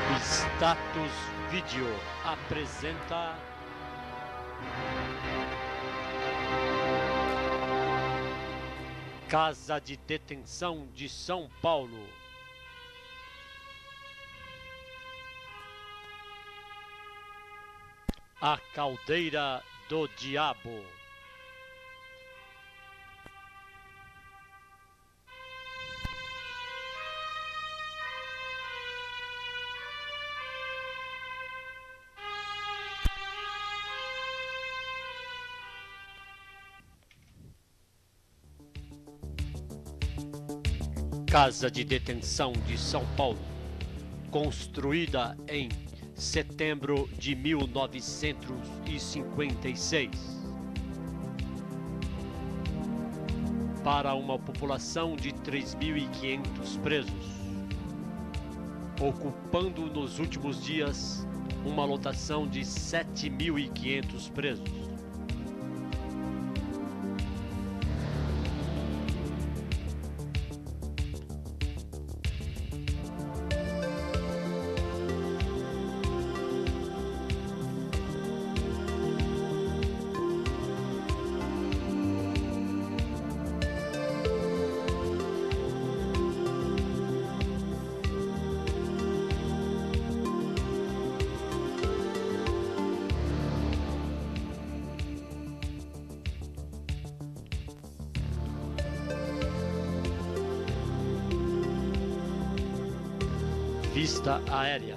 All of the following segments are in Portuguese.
Status Video apresenta Casa de Detenção de São Paulo. A Caldeira do Diabo. Casa de Detenção de São Paulo, construída em setembro de 1956, para uma população de 3.500 presos, ocupando nos últimos dias uma lotação de 7.500 presos. Vista aérea.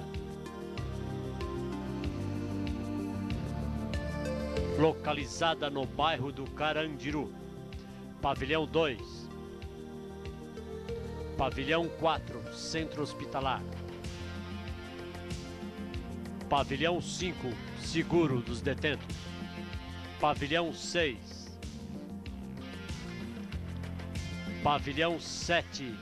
Localizada no bairro do Carandiru. Pavilhão 2. Pavilhão 4, Centro Hospitalar. Pavilhão 5, Seguro dos Detentos. Pavilhão 6. Pavilhão 7.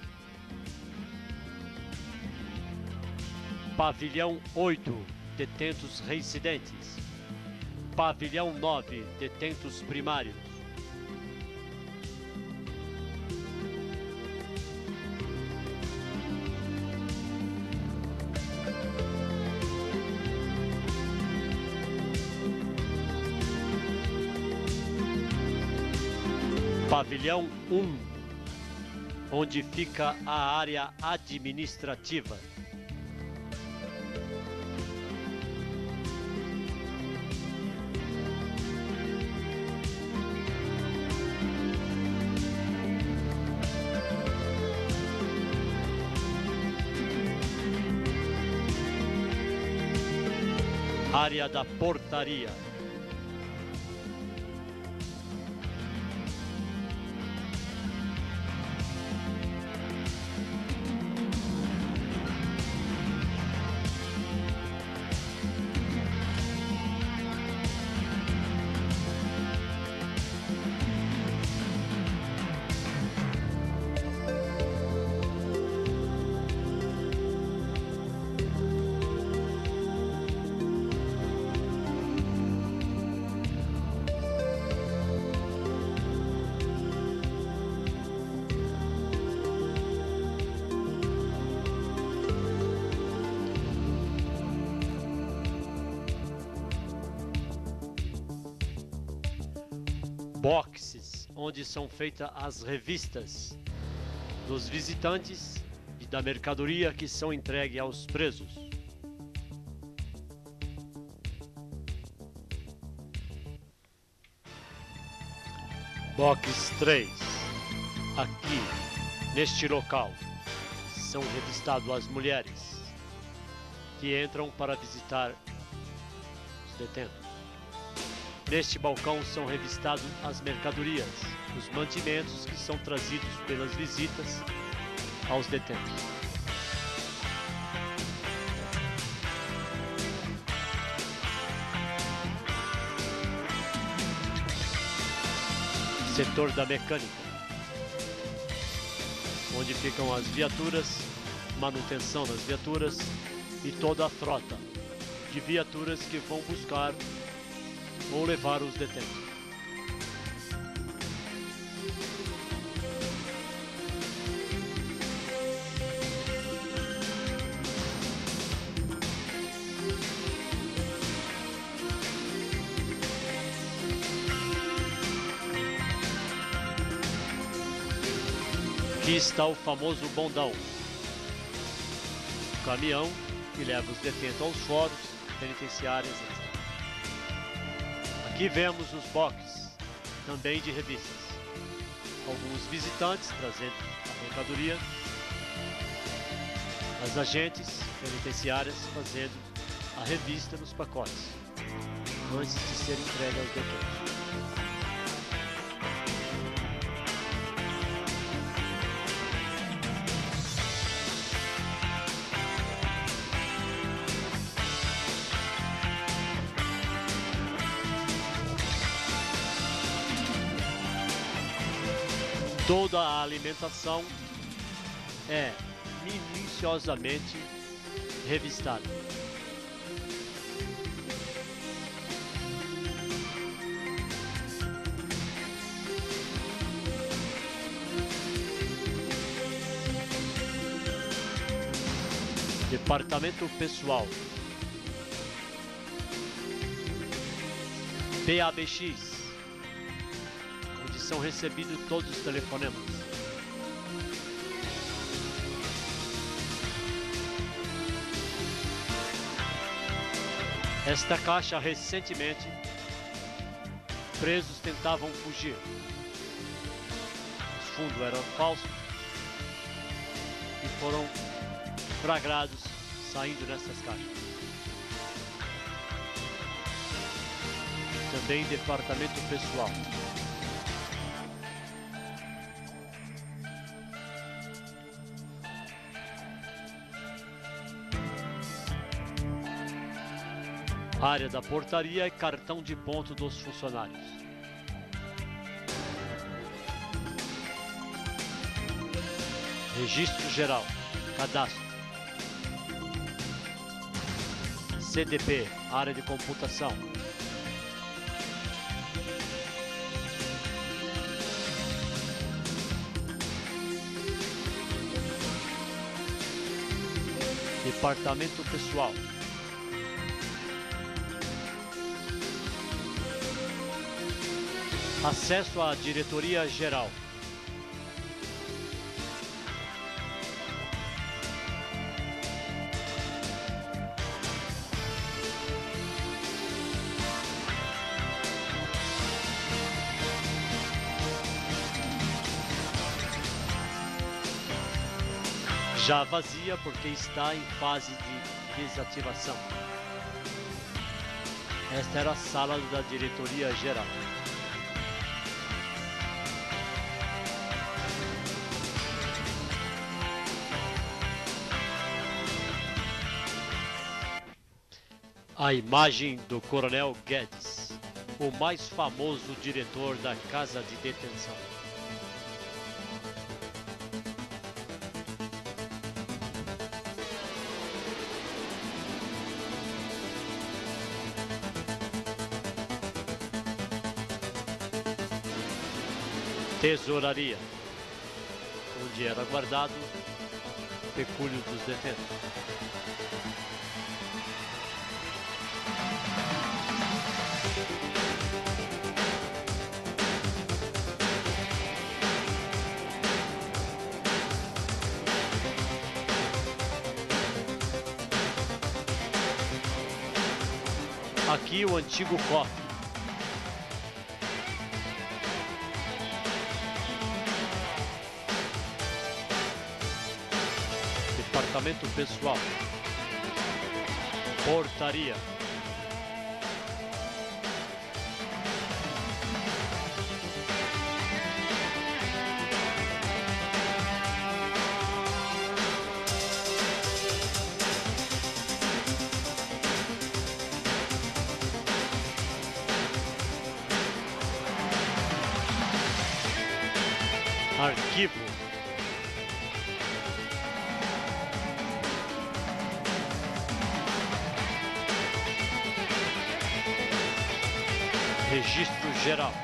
Pavilhão 8, Detentos Reincidentes. Pavilhão 9, Detentos Primários. Pavilhão 1, onde fica a área administrativa. Área da portaria. Boxes, onde são feitas as revistas dos visitantes e da mercadoria que são entregues aos presos. Box 3. Aqui, neste local, são revistadas as mulheres que entram para visitar os detentos. Neste balcão são revistadas as mercadorias, os mantimentos que são trazidos pelas visitas aos detentos. Setor da mecânica, onde ficam as viaturas, manutenção das viaturas e toda a frota de viaturas que vão buscar ou levar os detentos. Aqui está o famoso bondão, o caminhão que leva os detentos aos fóruns, penitenciárias, etc. Aqui vemos os boxes, também de revistas. Alguns visitantes trazendo a mercadoria, as agentes penitenciárias fazendo a revista nos pacotes, antes de ser entregue aos detentos. Toda a alimentação é minuciosamente revistada. Departamento pessoal. PABX, onde são recebidos todos os telefonemas. Esta caixa, recentemente, presos tentavam fugir. Os fundos eram falsos e foram flagrados saindo nessas caixas. Também departamento pessoal. Área da portaria e cartão de ponto dos funcionários. Registro geral, cadastro. CDP, área de computação. Departamento pessoal. Acesso à diretoria geral. Já vazia porque está em fase de desativação. Esta era a sala da diretoria geral. A imagem do Coronel Guedes, o mais famoso diretor da Casa de Detenção. Tesouraria, onde era guardado o pecúlio dos detentos. Aqui o antigo cofre. Departamento pessoal. Portaria. Arquivo. Registro geral.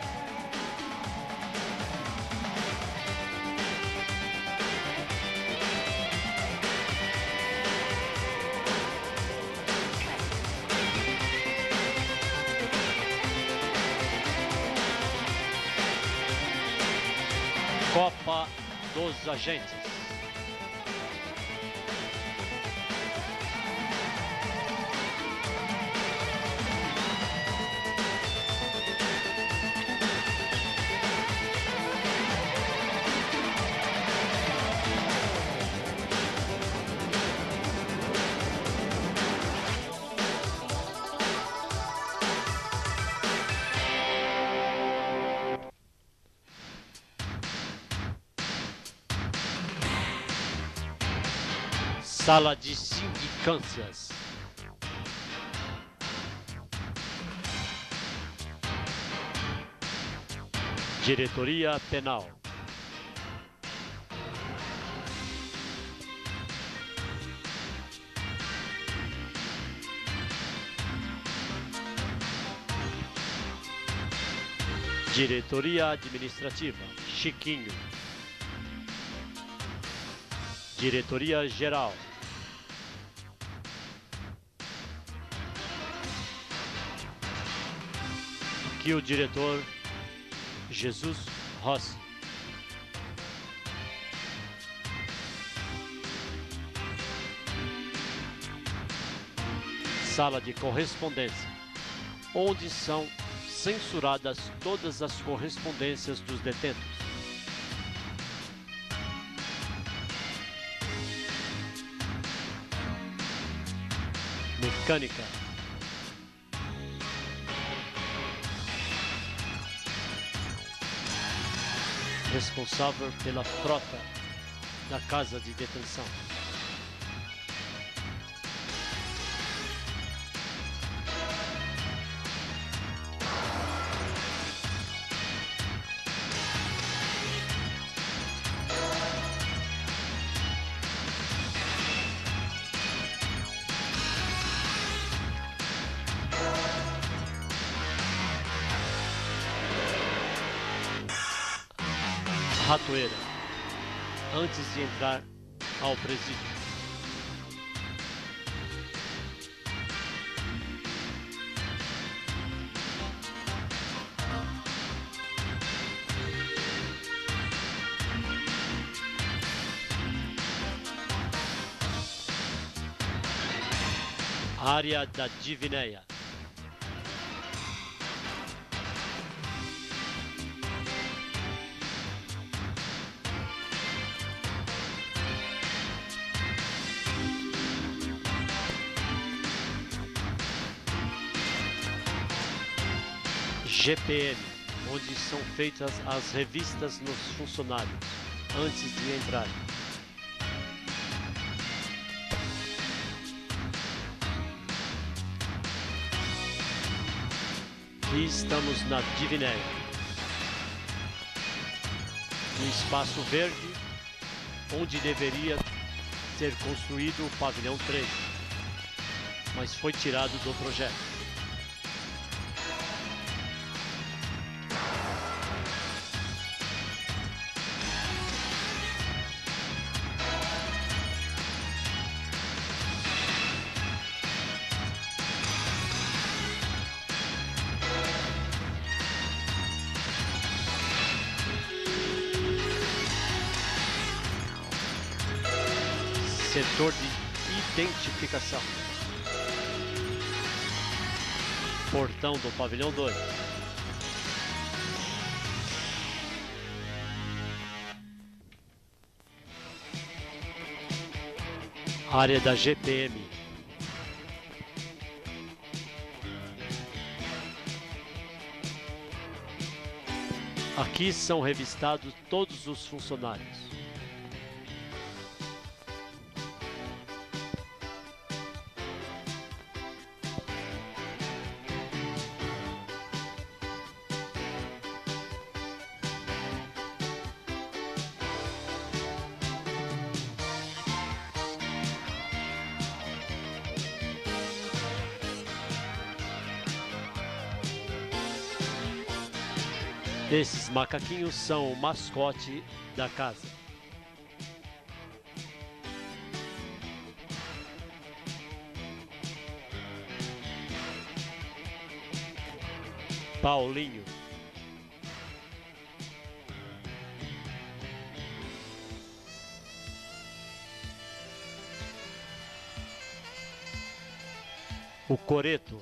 Copa dos agentes. Sala de sindicâncias. Diretoria Penal. Diretoria Administrativa, Chiquinho. Diretoria Geral. Aqui o diretor Jesus Rossi. Sala de correspondência, onde são censuradas todas as correspondências dos detentos. Mecânica. Responsável pela frota da casa de detenção. Ratoeira, antes de entrar ao presídio. Área da Divinéia. GPM, onde são feitas as revistas nos funcionários, antes de entrarem. E estamos na Divinéia, no espaço verde, onde deveria ser construído o pavilhão 13, mas foi tirado do projeto. Setor de identificação. Portão do pavilhão 2. Área da GPM. Aqui são revistados todos os funcionários. Esses macaquinhos são o mascote da casa. Paulinho. o coreto,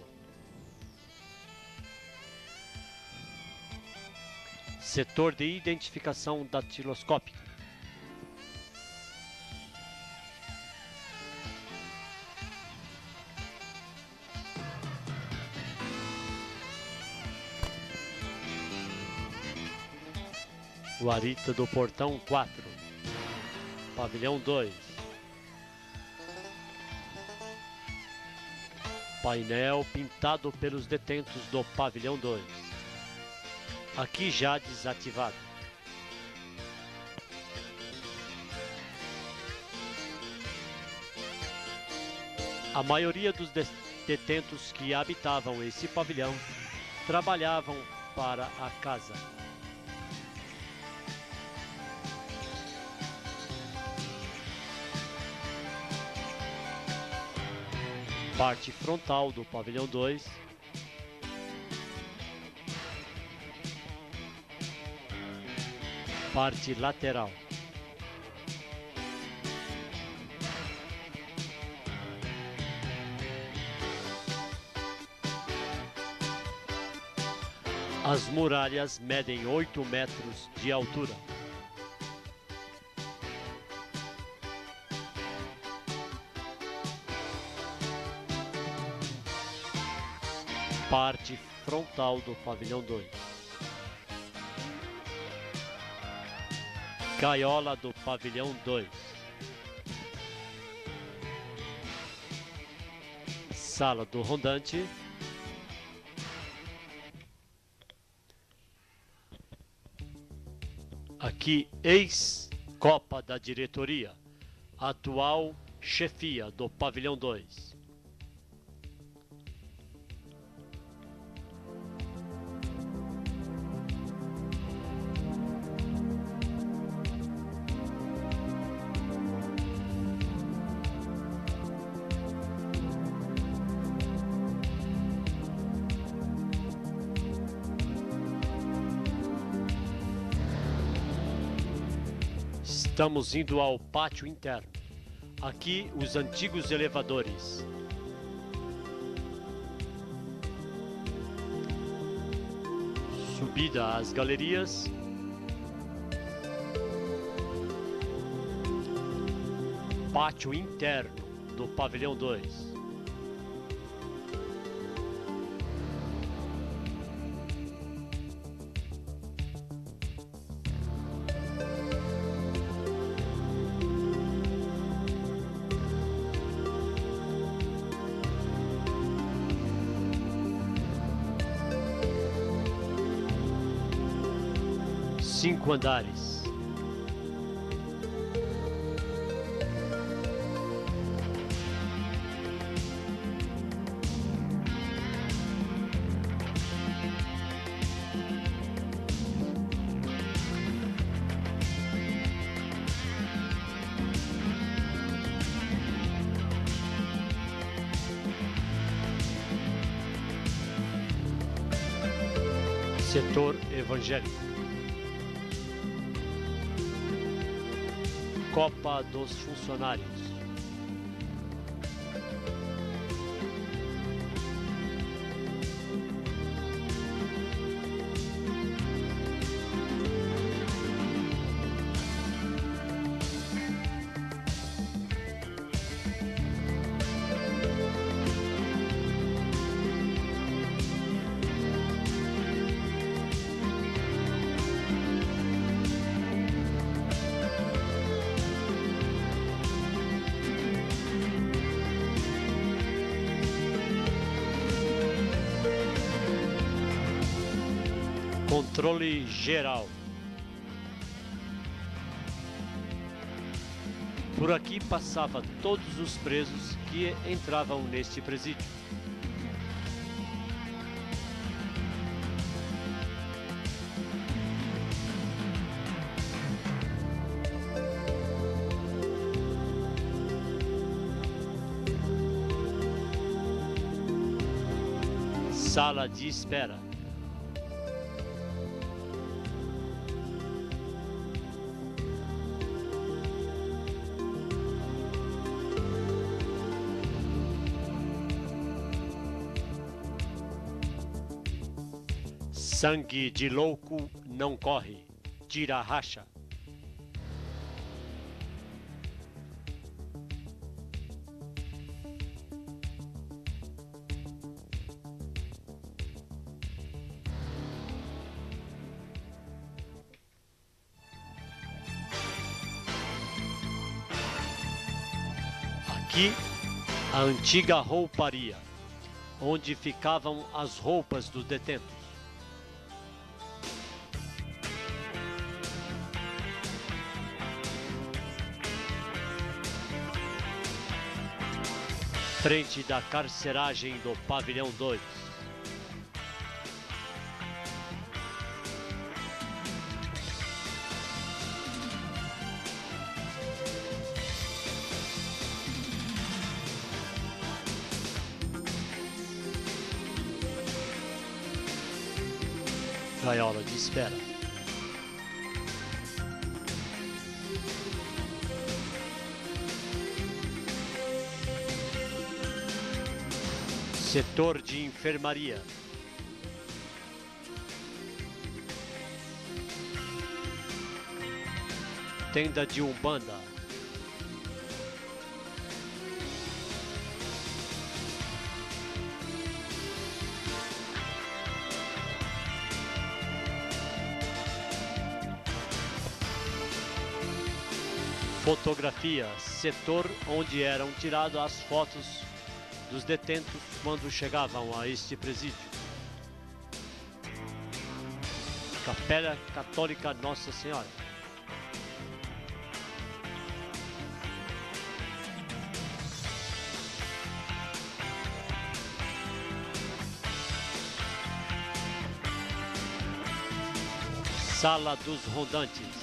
setor de identificação datiloscópica, guarita do portão 4, pavilhão 2, painel pintado pelos detentos do pavilhão 2, aqui já desativado. A maioria dos detentos que habitavam esse pavilhão trabalhavam para a casa. Parte frontal do pavilhão 2, parte lateral, as muralhas medem 8 metros de altura. Parte frontal do pavilhão 2. Gaiola do pavilhão 2. Sala do rondante. Aqui, ex-copa da diretoria, atual chefia do pavilhão 2. Estamos indo ao pátio interno. Aqui, os antigos elevadores. Subida às galerias. Pátio interno do pavilhão 2. Cinco andares. Setor evangélico. Copa dos funcionários. Controle geral. Por aqui passava todos os presos que entravam neste presídio. Sala de espera. Sangue de louco não corre, tira a racha. Aqui, a antiga rouparia, onde ficavam as roupas dos detentos. Frente da carceragem do Pavilhão 2. Gaiola de espera. Setor de enfermaria. Tenda de Umbanda. Fotografia, setor onde eram tiradas as fotos dos detentos quando chegavam a este presídio. Capela Católica Nossa Senhora. Sala dos Rondantes.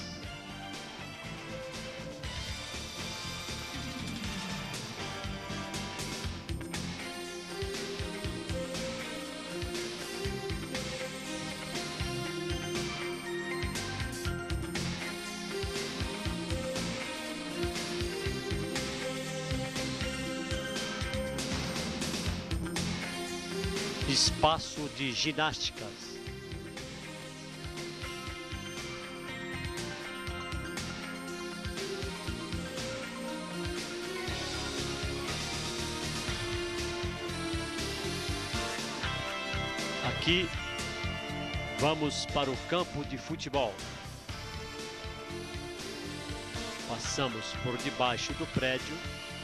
Espaço de ginásticas. Aqui vamos para o campo de futebol. Passamos por debaixo do prédio.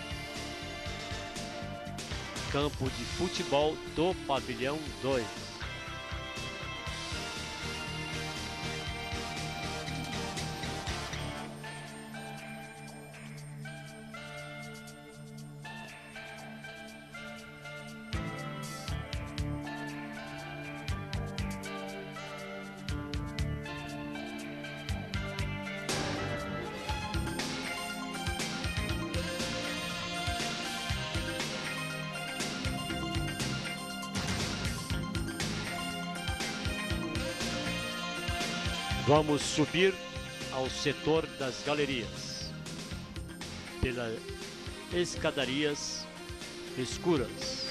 Campo de futebol do Pavilhão 2. Vamos subir ao setor das galerias, pelas escadarias escuras.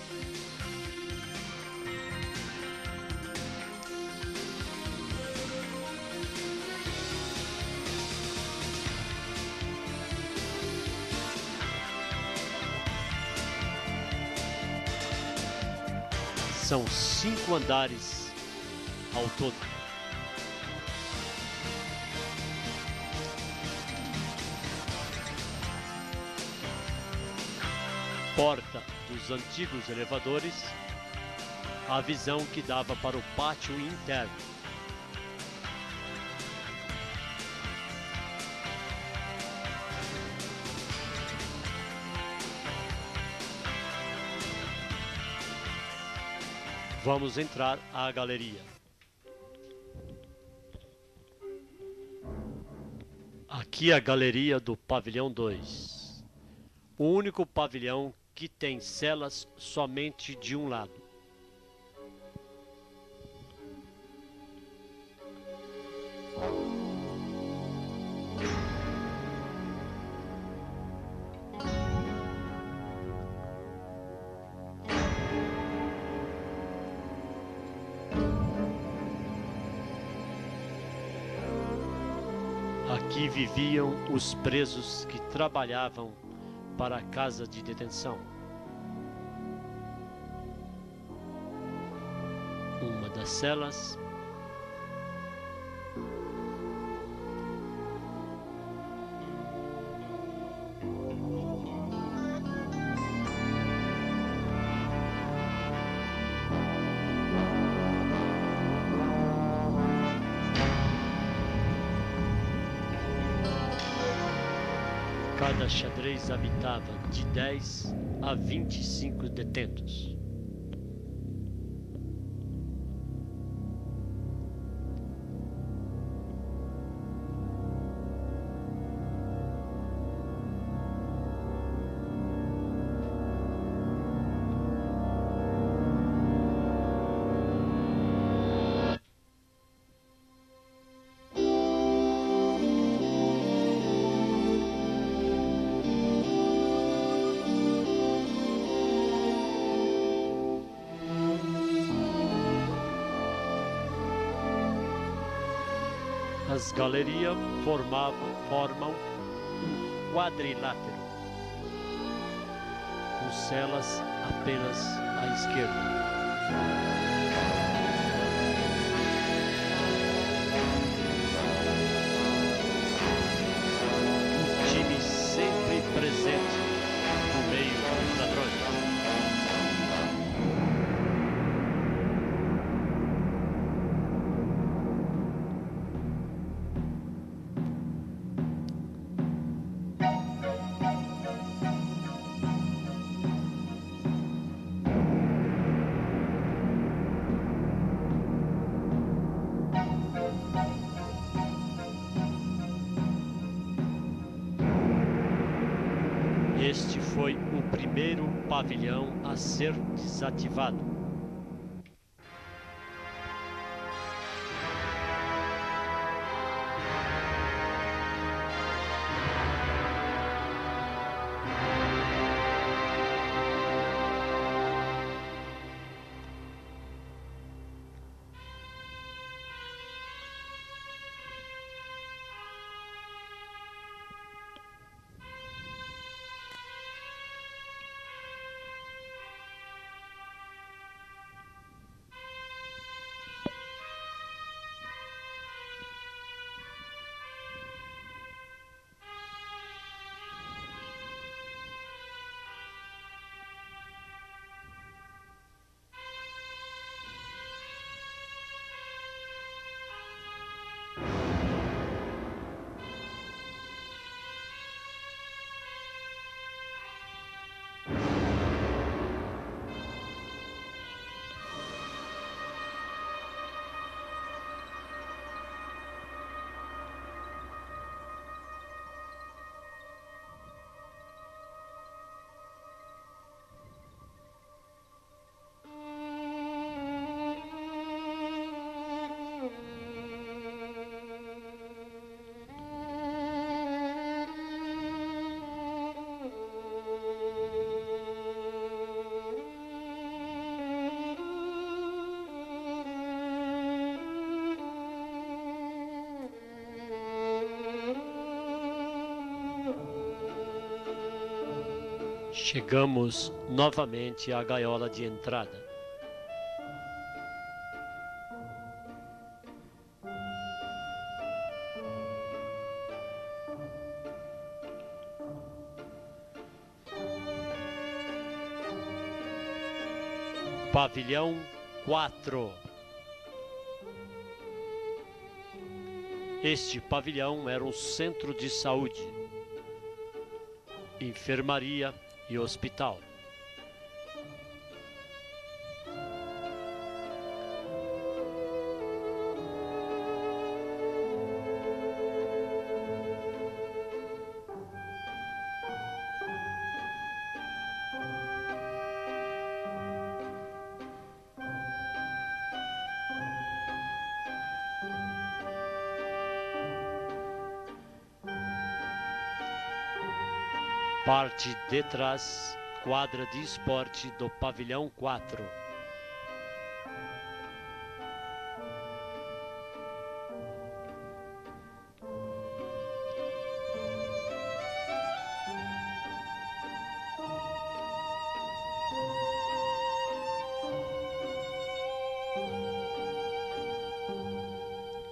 São 5 andares ao todo. Porta dos antigos elevadores, a visão que dava para o pátio interno. Vamos entrar à galeria. Aqui a galeria do Pavilhão 2. O único pavilhão que tem celas somente de um lado. Aqui viviam os presos que trabalhavam para a casa de detenção. Uma das celas cada xadrez habitava de 10 a 25 detentos. As galerias formam um quadrilátero, com celas apenas à esquerda. Um time sempre presente no meio dos ladrões. Este foi o primeiro pavilhão a ser desativado. Chegamos novamente à gaiola de entrada. Pavilhão 4. Este pavilhão era um centro de saúde, enfermaria e hospital. Parte de trás, quadra de esporte do pavilhão 4.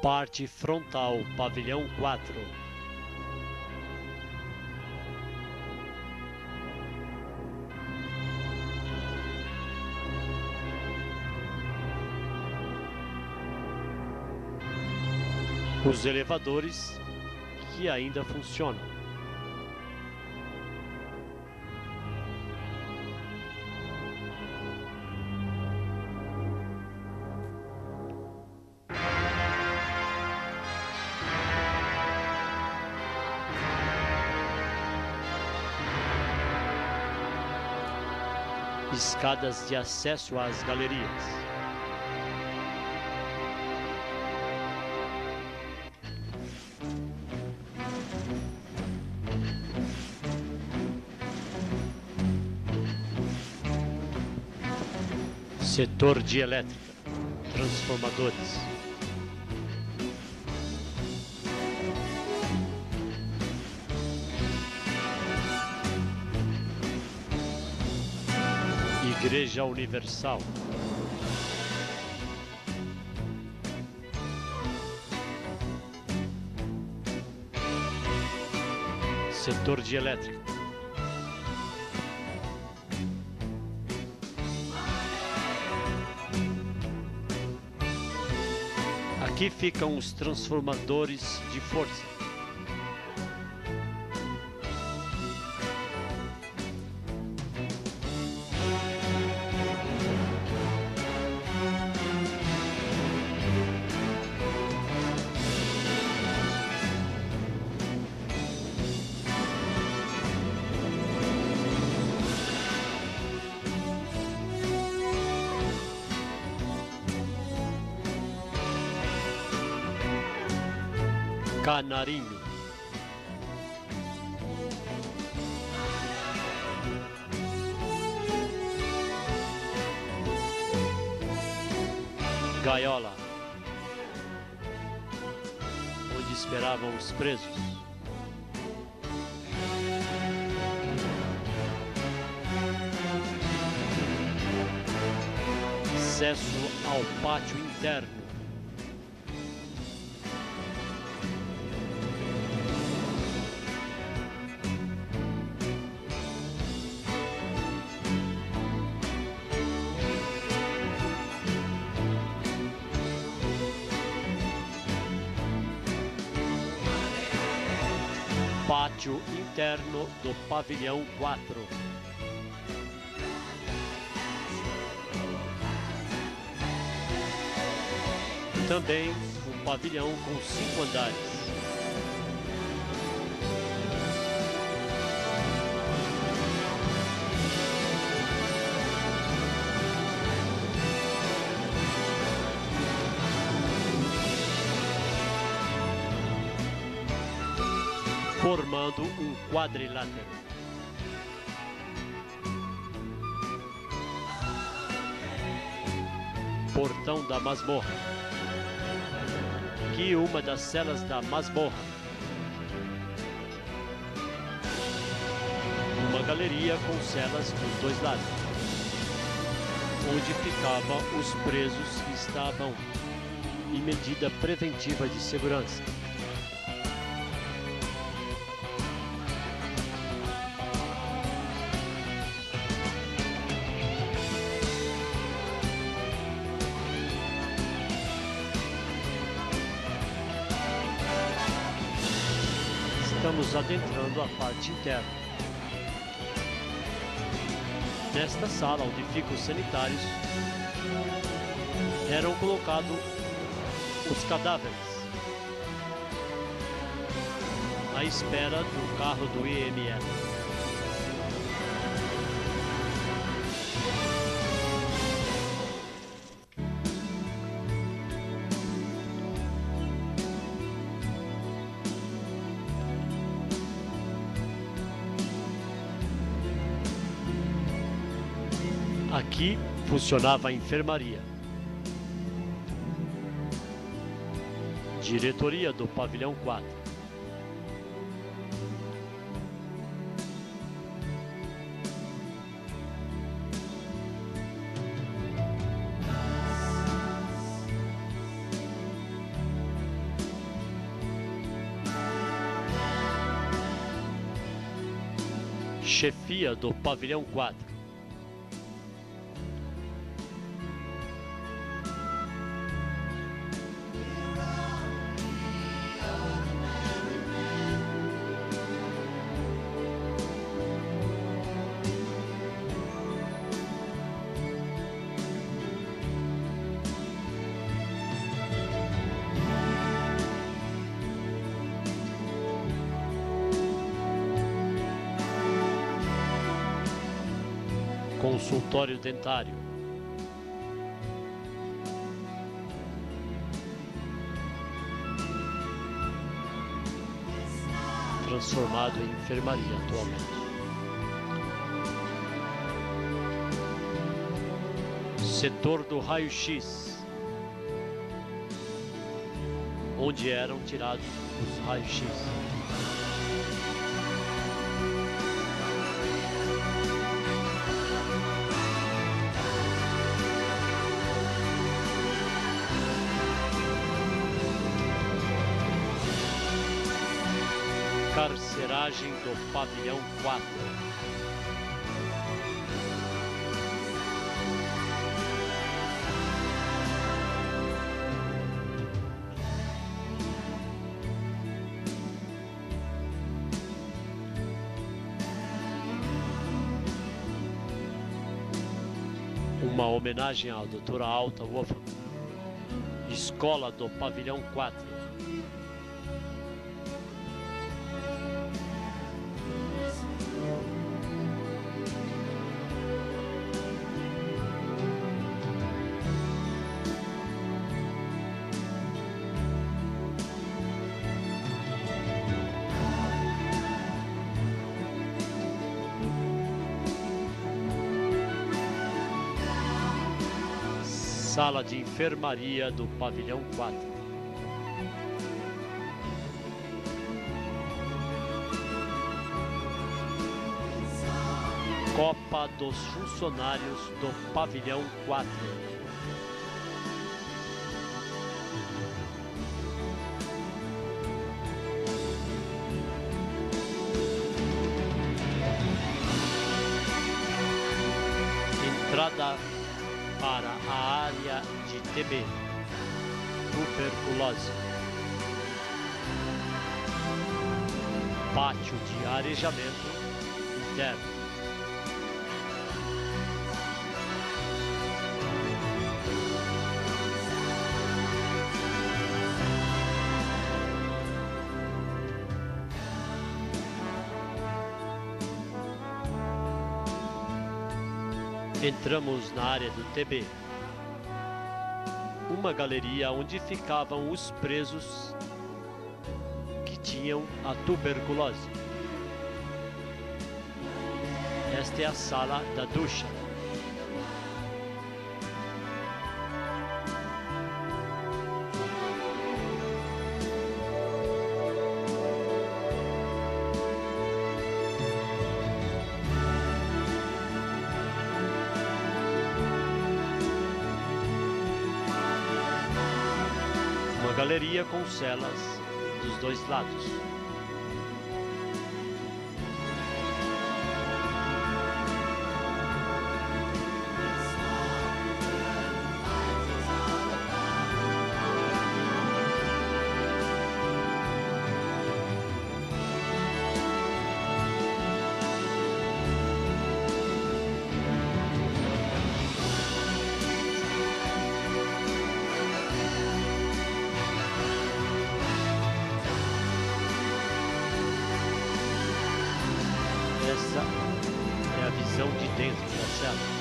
Parte frontal, pavilhão 4. Os elevadores que ainda funcionam. Escadas de acesso às galerias. Setor de elétrica, transformadores. Igreja Universal. Setor de elétrica. Aqui ficam os transformadores de força. Canarinho. Gaiola, onde esperavam os presos. Acesso ao pátio interno. Pátio interno do pavilhão 4. Também um pavilhão com 5 andares. Formando um quadrilátero. Portão da masmorra. Aqui uma das celas da masmorra. Uma galeria com celas dos dois lados, onde ficavam os presos que estavam em medida preventiva de segurança. Estamos adentrando a parte interna. Nesta sala onde ficam os sanitários, eram colocados os cadáveres à espera do carro do IML. Aqui funcionava a enfermaria. Diretoria do pavilhão 4. Chefia do Pavilhão 4. Consultório dentário. Transformado em enfermaria atualmente. Setor do raio-x, onde eram tirados os raios-x. Carceragem do Pavilhão 4. Uma homenagem à doutora Alta Wolfram. Escola do Pavilhão 4. Sala de enfermaria do Pavilhão 4. Copa dos funcionários do Pavilhão 4. Entrada para a área de TB, tuberculose. Pátio de arejamento interno. Entramos na área do TB, uma galeria onde ficavam os presos que tinham a tuberculose. Esta é a sala da ducha. Galeria com celas dos dois lados. Essa é a visão de dentro da cela.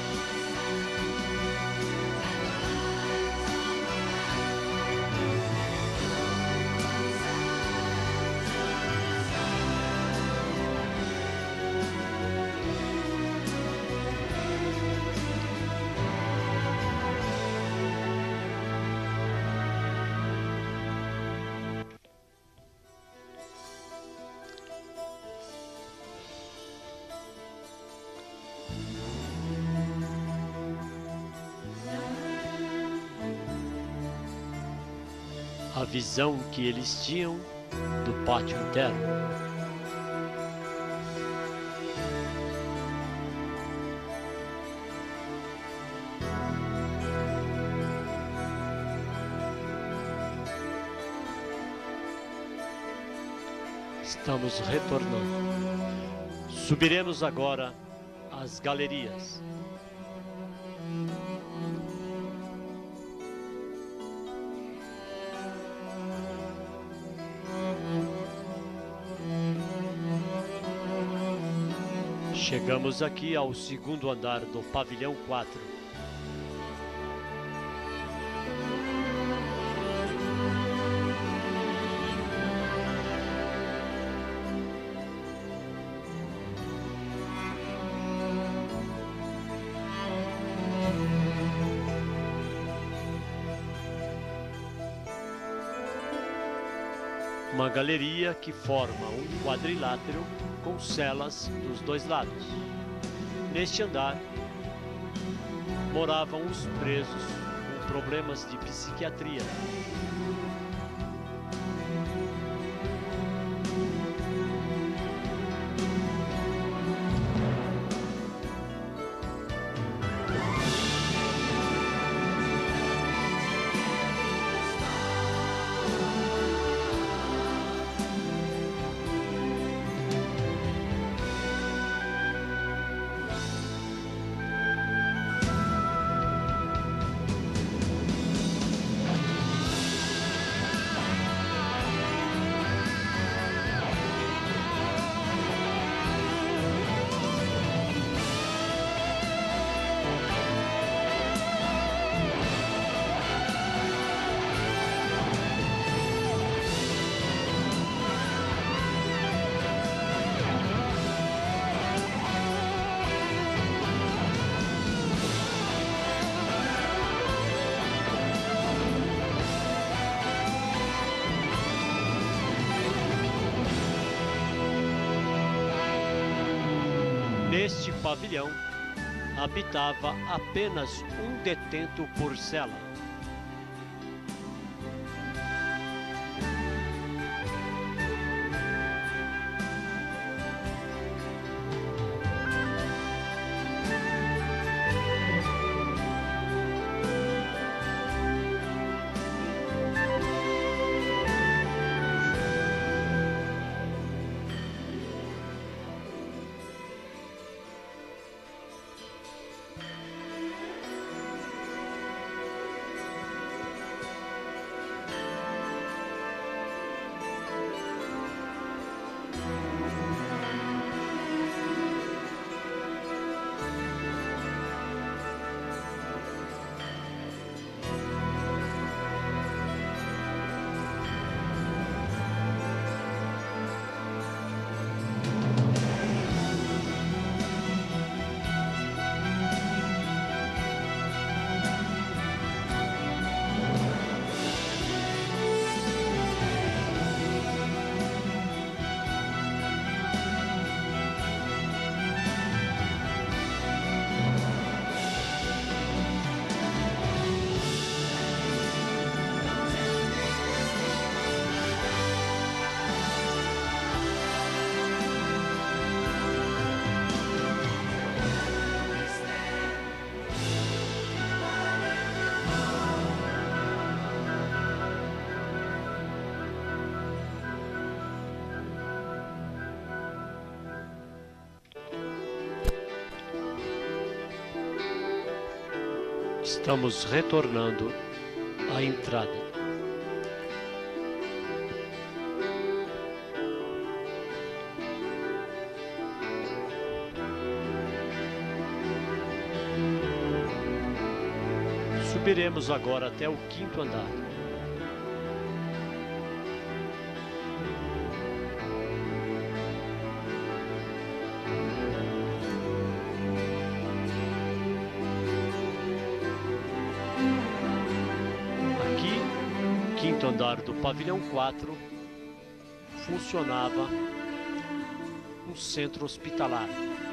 A visão que eles tinham do pátio interno. Estamos retornando. Subiremos agora as galerias. Chegamos aqui ao segundo andar do pavilhão 4. Uma galeria que forma um quadrilátero com celas dos dois lados. Neste andar moravam os presos com problemas de psiquiatria. Neste pavilhão habitava apenas um detento por cela. Estamos retornando à entrada. Subiremos agora até o quinto andar. Quinto andar do pavilhão 4 funcionava um centro hospitalar.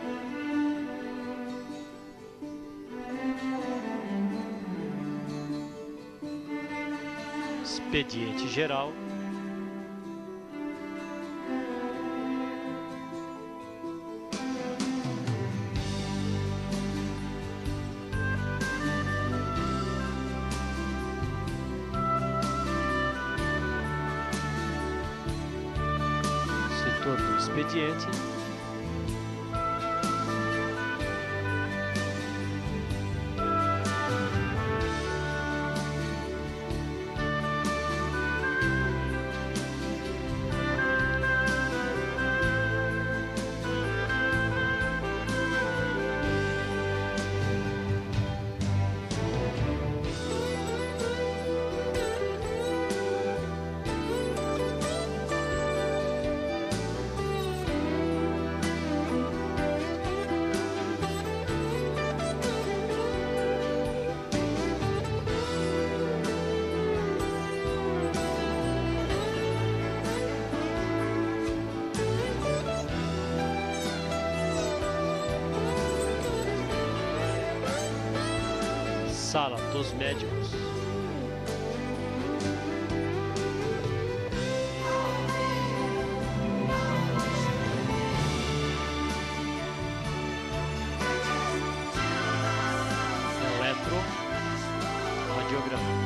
Expediente geral. expediente. Sala dos médicos. Eletroradiograma.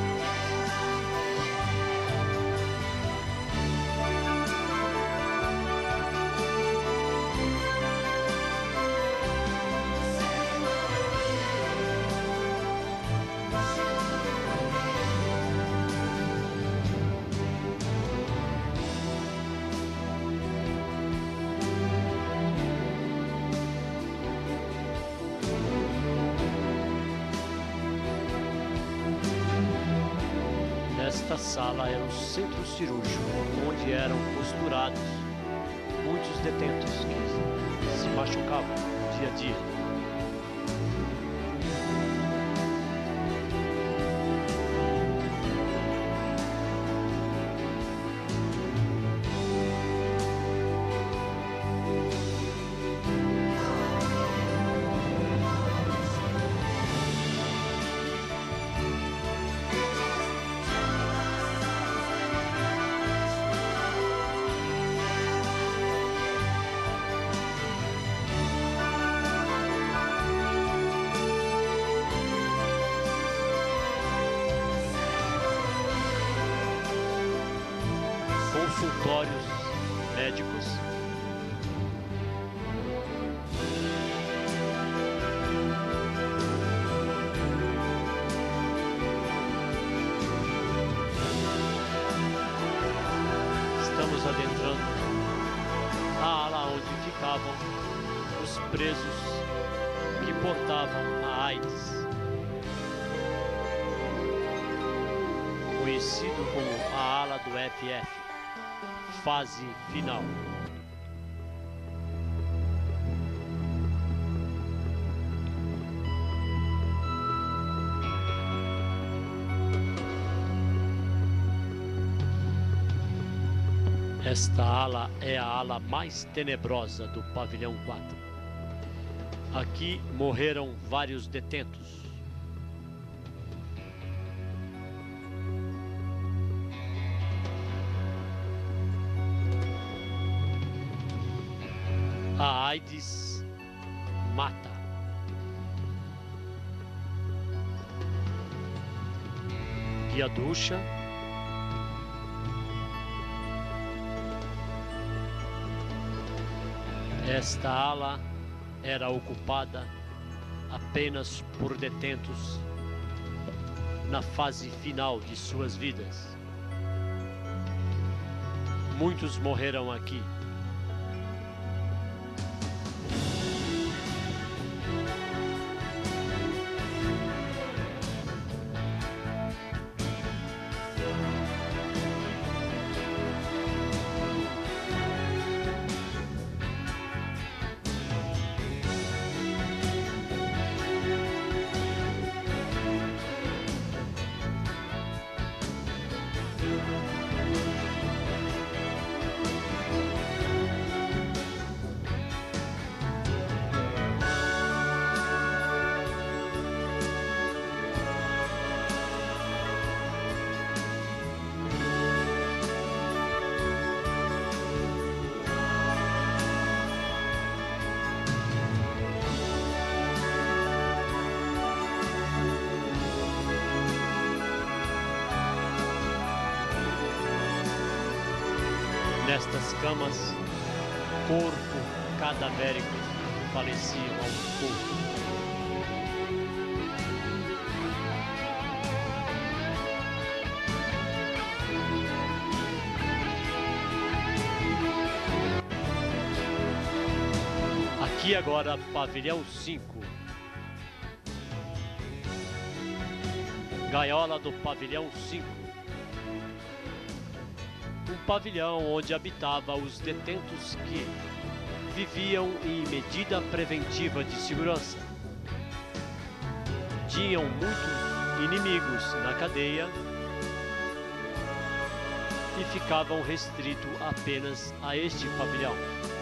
Esta sala era o centro cirúrgico, onde eram costurados muitos detentos que se machucavam dia a dia. Consultórios médicos. Estamos adentrando a ala onde ficavam os presos que portavam a AIDS, conhecido como a ala do FF. Fase final. Esta ala é a ala mais tenebrosa do pavilhão 4. Aqui morreram vários detentos. A AIDS mata. Guia Ducha. Esta ala era ocupada apenas por detentos na fase final de suas vidas. Muitos morreram aqui. Nestas camas corpo cadavérico faleciam aos poucos. Aqui agora, pavilhão 5. Gaiola do pavilhão 5. Um pavilhão onde habitava os detentos que viviam em medida preventiva de segurança. Tinham muitos inimigos na cadeia e ficavam restritos apenas a este pavilhão.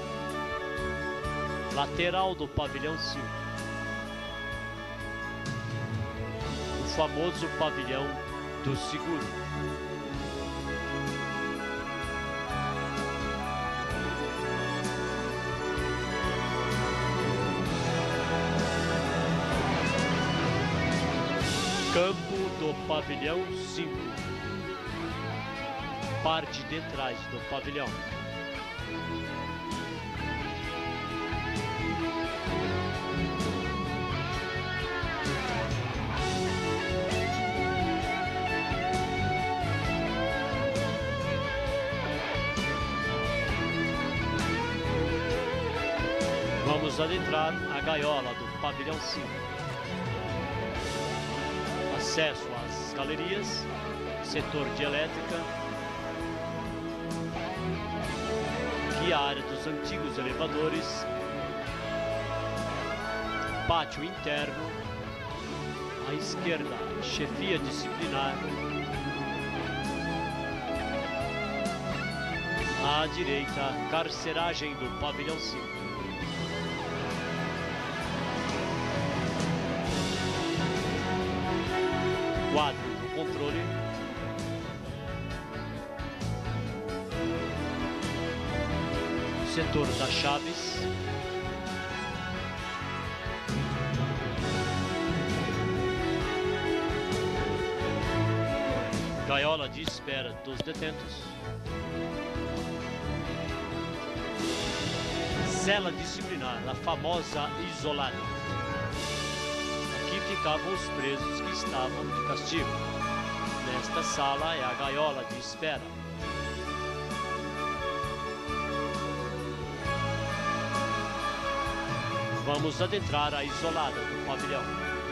Lateral do pavilhão 5. O famoso pavilhão do seguro. Campo do pavilhão 5. Parte de trás do pavilhão. Vamos adentrar a gaiola do pavilhão 5. Acesso às galerias, setor de elétrica, aqui a área dos antigos elevadores, pátio interno, à esquerda, chefia disciplinar, à direita, carceragem do pavilhão 5. Quadro do controle, setor das chaves, gaiola de espera dos detentos, cela disciplinar, a famosa isolada. Aqui ficavam os presos que estavam de castigo. Nesta sala é a gaiola de espera. Vamos adentrar a isolada do pavilhão.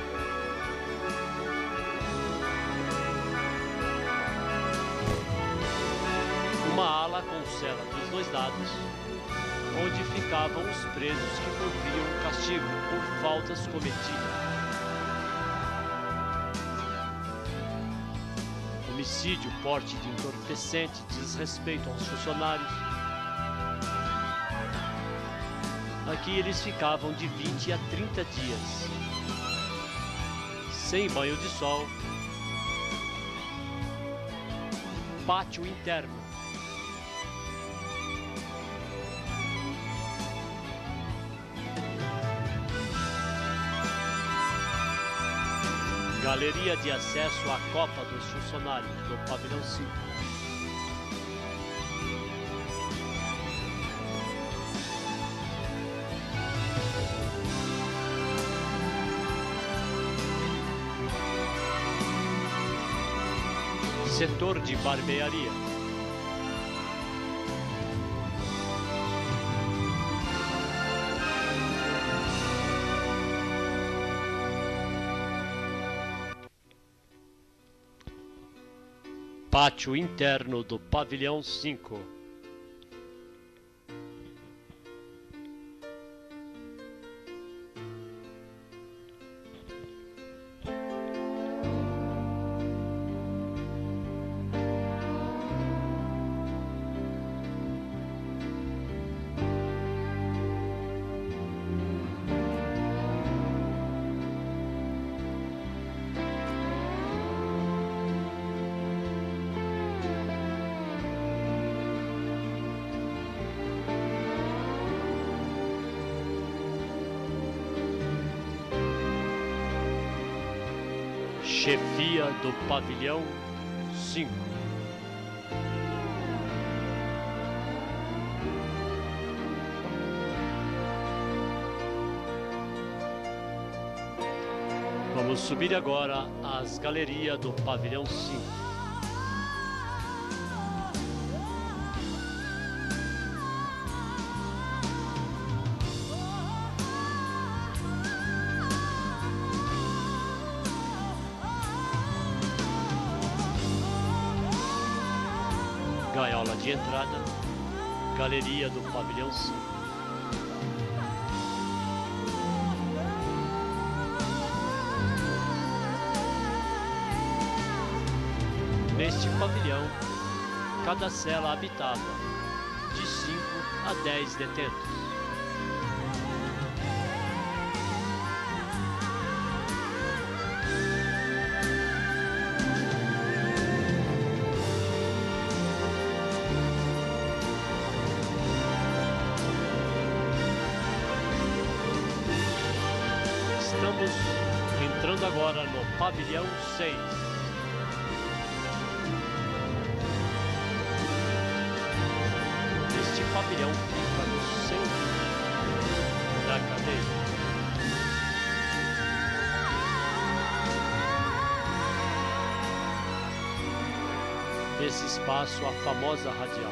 Uma ala com cela dos dois lados, onde ficavam os presos que cumpriam o castigo por faltas cometidas. Homicídio, porte de entorpecente, desrespeito aos funcionários. Aqui eles ficavam de 20 a 30 dias, sem banho de sol. Pátio interno. Galeria de acesso à Copa dos Funcionários do pavilhão 5. Setor de barbearia. Pátio interno do pavilhão 5. Chefia do pavilhão 5. Vamos subir agora às galerias do pavilhão 5. Gaiola de entrada, galeria do pavilhão 5. Neste pavilhão, cada cela habitava de 5 a 10 detentos. Estamos entrando agora no pavilhão 6. Este pavilhão fica no centro da cadeia. Nesse espaço, a famosa radial.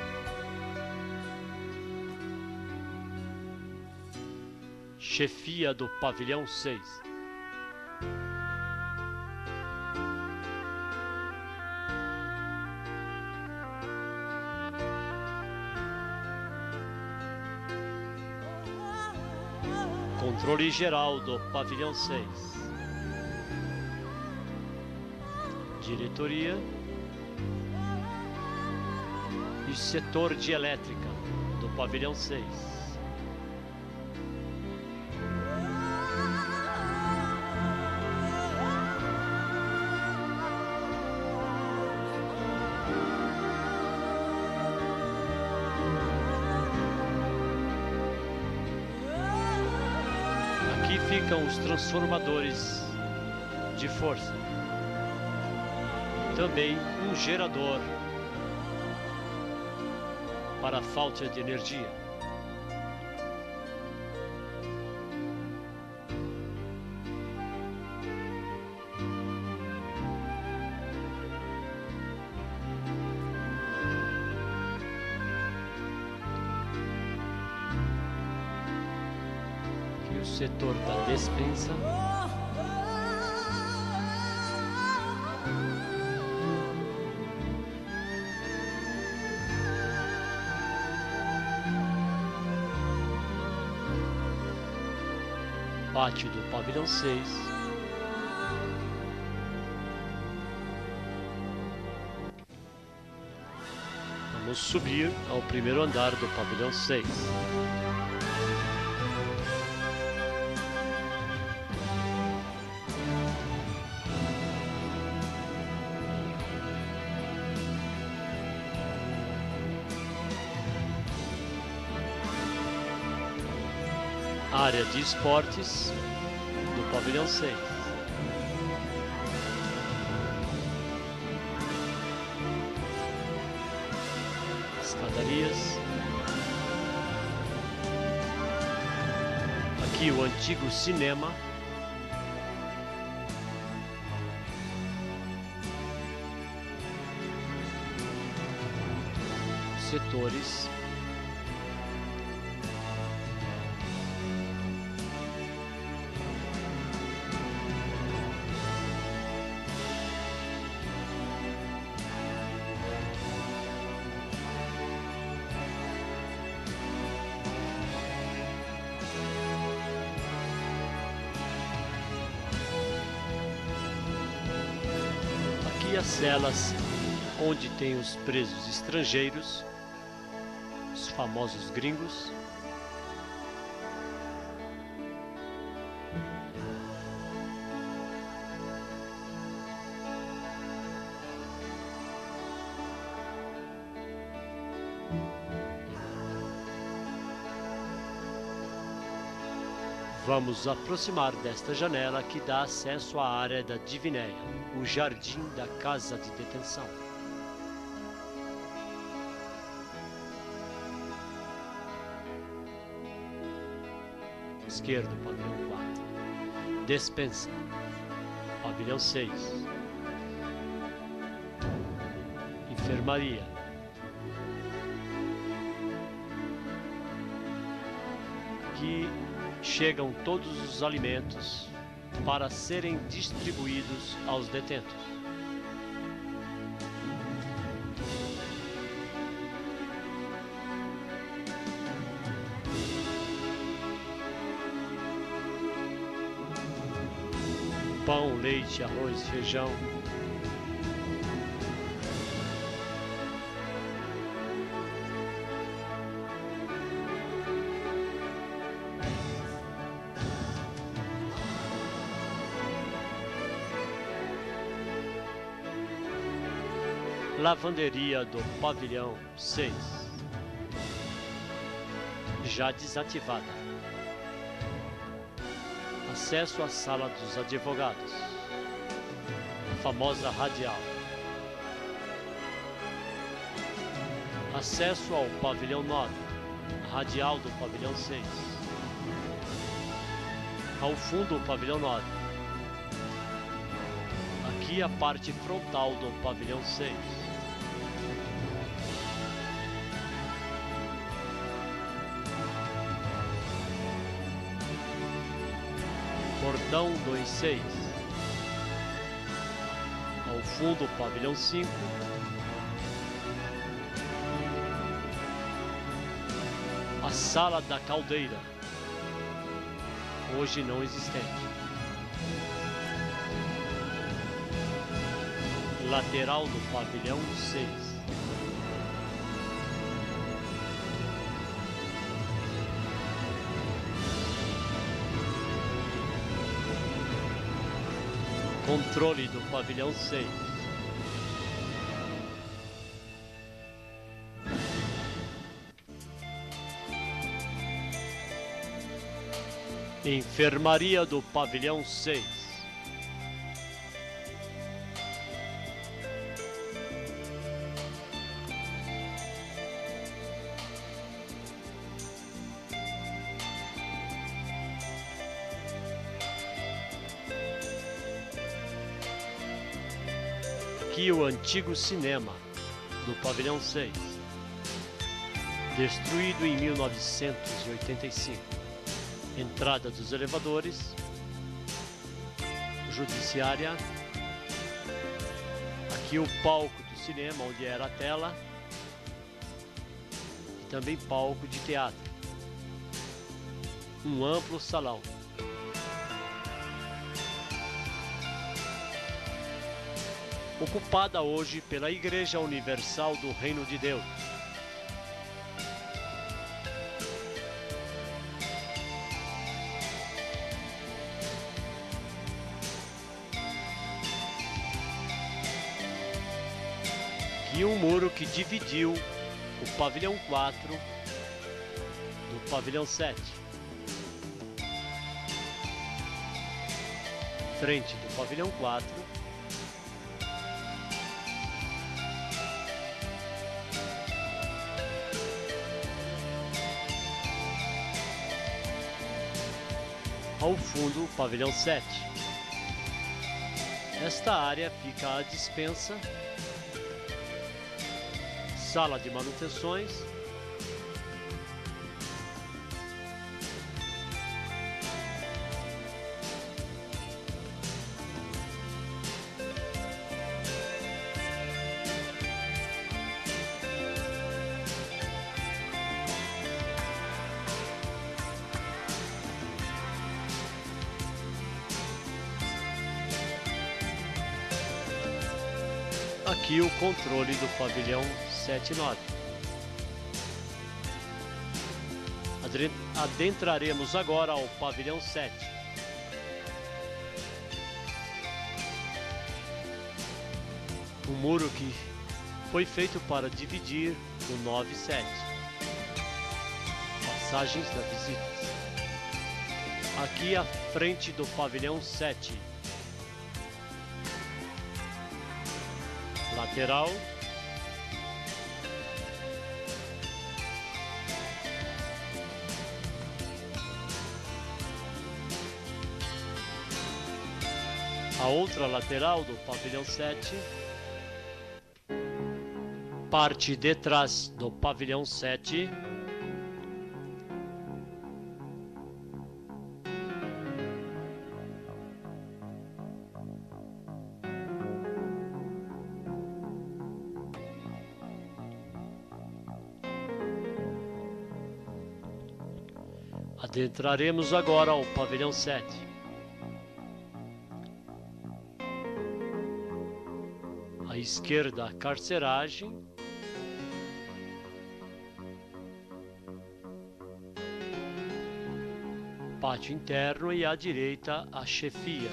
Chefia do pavilhão 6. Controle geral do pavilhão 6. Diretoria e setor de elétrica do pavilhão 6. Aqui ficam os transformadores de força. Também um gerador para a falta de energia. Aqui o setor da despensa. Pátio do pavilhão 6. Vamos subir ao primeiro andar do pavilhão 6. Área de esportes do pavilhão 6. Escadarias. Aqui o antigo cinema. Setores. E as celas onde tem os presos estrangeiros, os famosos gringos. Vamos aproximar desta janela que dá acesso à área da Divinéia, o jardim da casa de detenção. Esquerdo, pavilhão 4. Despensa. pavilhão 6. Enfermaria. Aqui chegam todos os alimentos para serem distribuídos aos detentos. Pão, leite, arroz, feijão. Lavanderia do pavilhão 6, já desativada. Acesso à sala dos advogados, a famosa radial. Acesso ao pavilhão 9, a radial do pavilhão 6. Ao fundo, o pavilhão 9. Aqui a parte frontal do pavilhão 6. Portão 26. Ao fundo, o pavilhão 5. A sala da caldeira, hoje não existente. Lateral do pavilhão 6. Controle do pavilhão 6. Enfermaria do pavilhão 6. Aqui o antigo cinema do pavilhão 6, destruído em 1985. Entrada dos elevadores, judiciária. Aqui o palco do cinema, onde era a tela, e também palco de teatro. Um amplo salão. Ocupada hoje pela Igreja Universal do Reino de Deus. E um muro que dividiu o pavilhão 4 do pavilhão 7. Frente do pavilhão 4. Ao fundo, o pavilhão 7. Esta área fica à dispensa, sala de manutenções, aqui o controle do pavilhão 7 e 9. Adentraremos agora ao pavilhão 7. Um muro que foi feito para dividir o 9 e 7. Passagens da visitas. Aqui à frente do pavilhão 7. Lateral. A outra lateral do pavilhão 7, parte de trás do pavilhão 7, adentraremos agora ao pavilhão 7. À esquerda, a carceragem. Pátio interno e à direita, a chefia.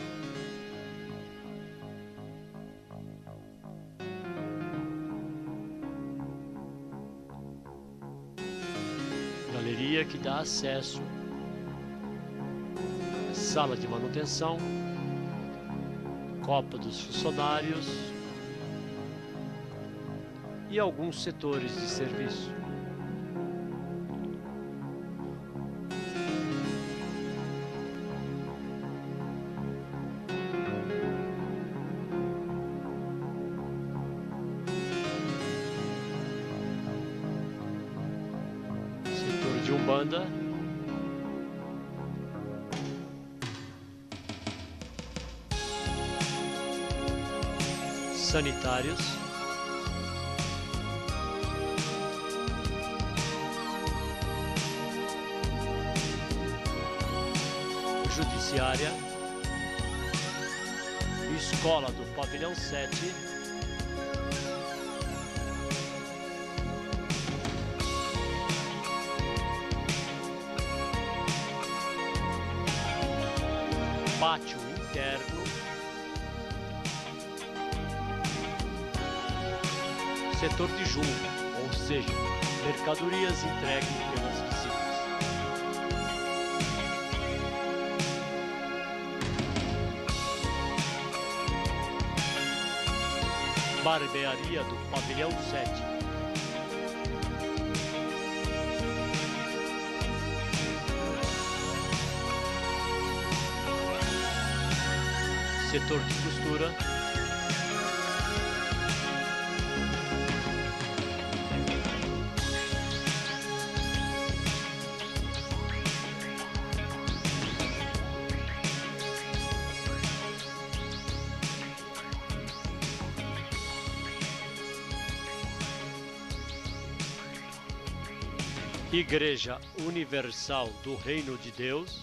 Galeria que dá acesso à sala de manutenção, copa dos funcionários e alguns setores de serviço. Setor de Umbanda. Sanitários. Judiciária, escola do pavilhão 7, pátio interno, setor de junta, ou seja, mercadorias entregues pelas visitas. Barbearia do pavilhão 7. Setor de costura. Igreja Universal do Reino de Deus.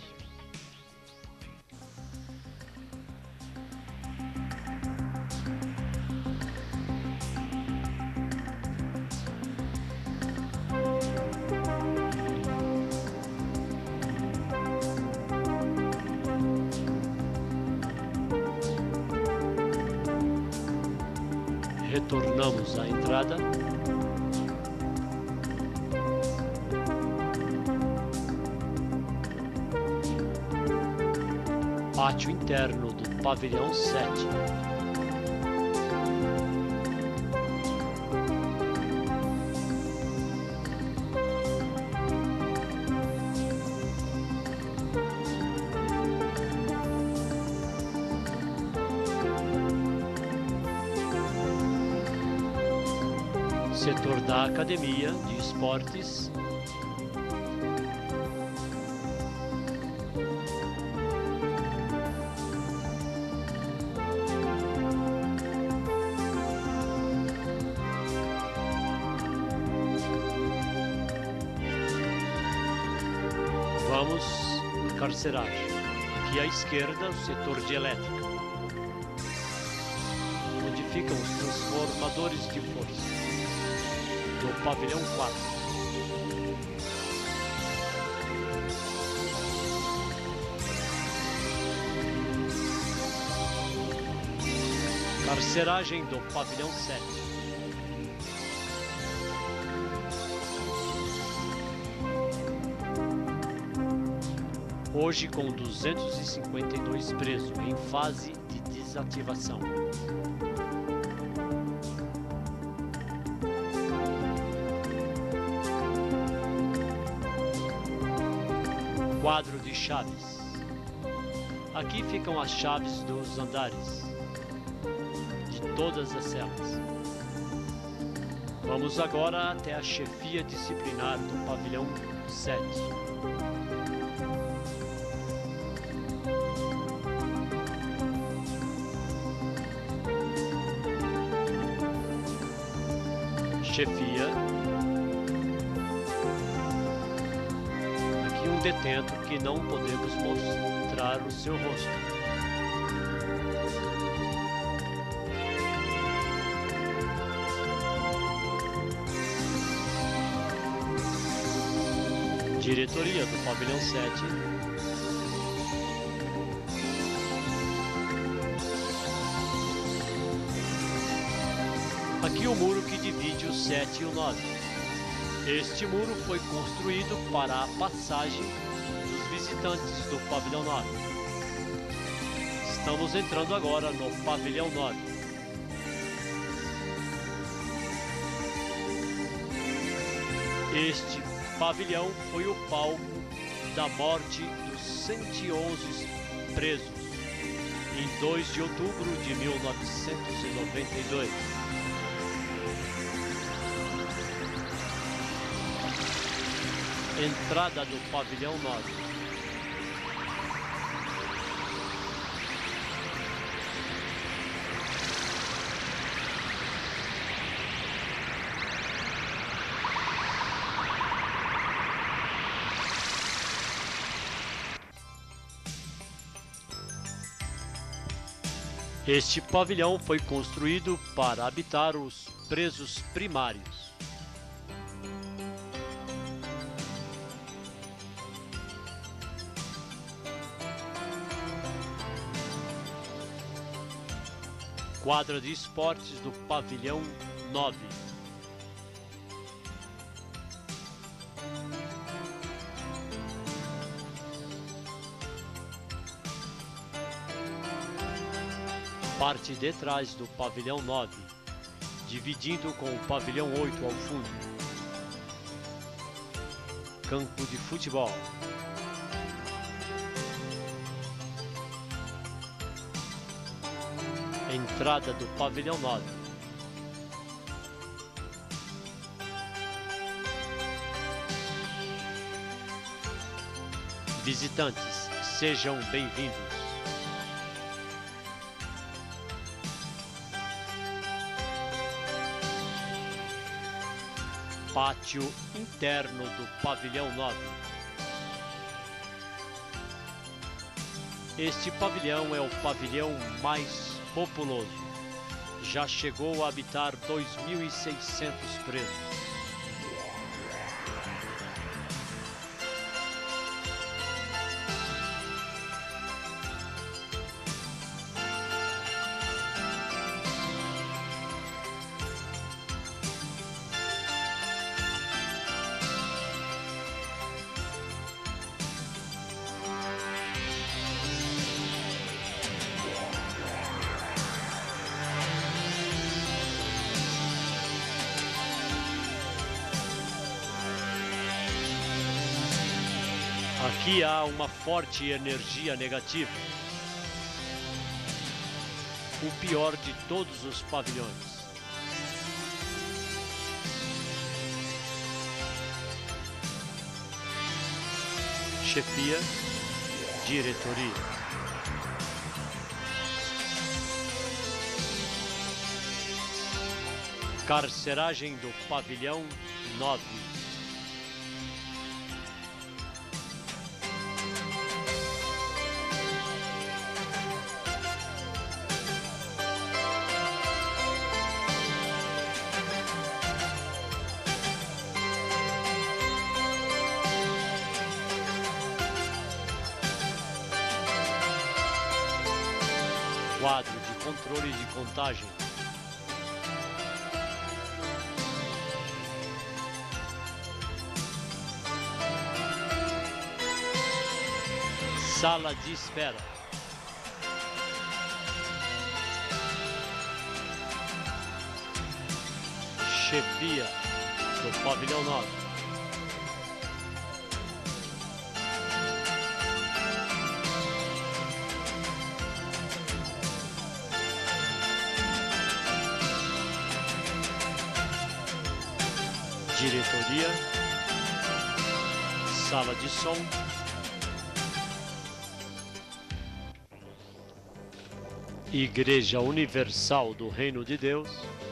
Retornamos à entrada. Pátio interno do pavilhão 7. Setor da academia de esportes. Vamos à carceragem. Aqui à esquerda, o setor de elétrica, onde ficam os transformadores de força do pavilhão 4. Carceragem do pavilhão 7. Hoje com 252 presos em fase de desativação. Quadro de chaves. Aqui ficam as chaves dos andares. de todas as celas. Vamos agora até a chefia disciplinar do pavilhão 7. Chefia. Aqui um detento que não podemos mostrar o seu rosto. Diretoria do pavilhão 7. Aqui o muro que divide o 7 e o 9. Este muro foi construído para a passagem dos visitantes do pavilhão 9. Estamos entrando agora no pavilhão 9. Este pavilhão foi o palco da morte dos 111 presos em 2 de outubro de 1992. Entrada do pavilhão 9. Este pavilhão foi construído para habitar os presos primários. Quadra de esportes do pavilhão 9. Parte de trás do pavilhão 9, dividindo com o pavilhão 8 ao fundo. Campo de futebol. Entrada do pavilhão 9. Visitantes, sejam bem-vindos. Pátio interno do pavilhão 9. Este pavilhão é o pavilhão mais populoso. Já chegou a habitar 2.600 presos. Aqui há uma forte energia negativa. O pior de todos os pavilhões. Chefia, diretoria. Carceragem do pavilhão 9. Quadro de controle de contagem. Sala de espera. Chefia do pavilhão 9. diretoria, sala de som, Igreja Universal do Reino de Deus,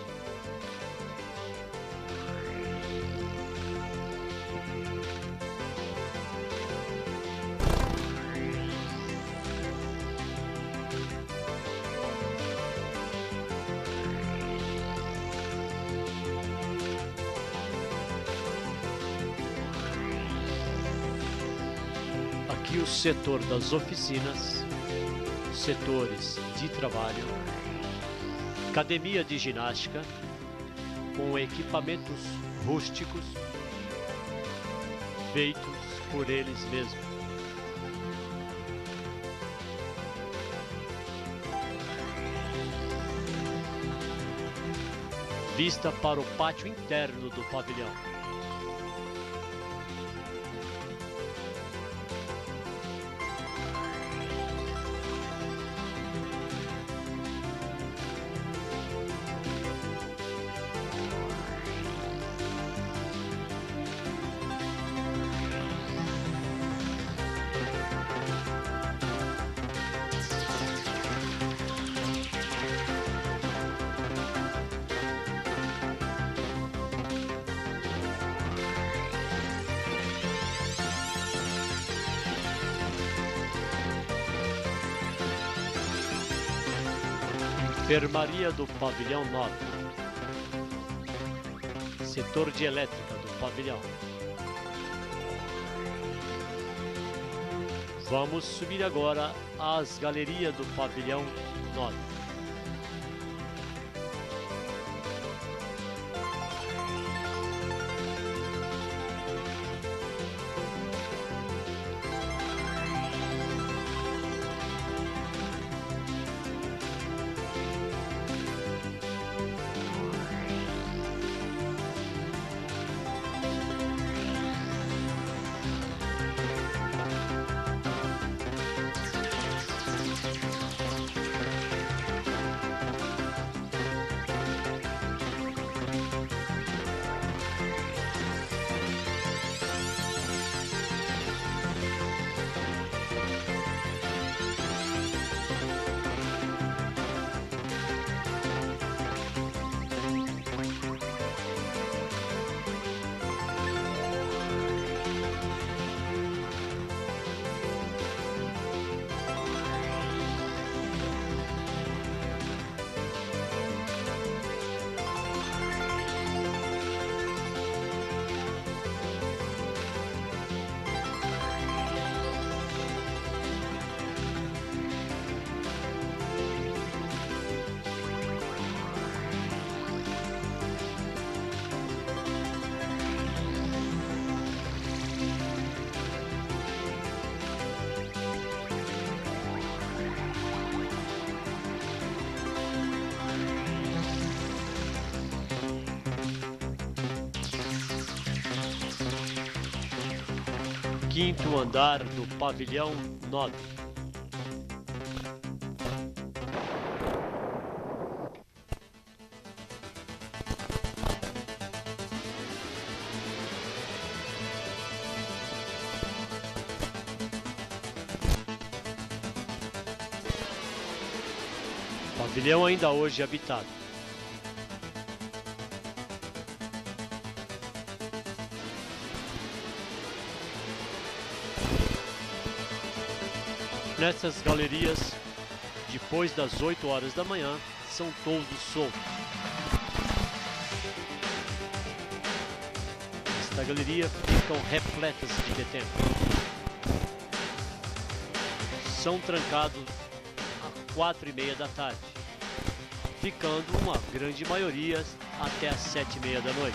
aqui o setor das oficinas, setores de trabalho, academia de ginástica com equipamentos rústicos feitos por eles mesmos. Vista para o pátio interno do pavilhão. Enfermaria do pavilhão 9. Setor de elétrica do pavilhão. Vamos subir agora às galerias do pavilhão 9. Quinto andar do pavilhão 9. Pavilhão ainda hoje habitado. Nessas galerias, depois das 8 horas da manhã, são todos soltos. Esta galeria ficam repletas de detentos. São trancados às 4h30 da tarde, ficando uma grande maioria até às 7h30 da noite.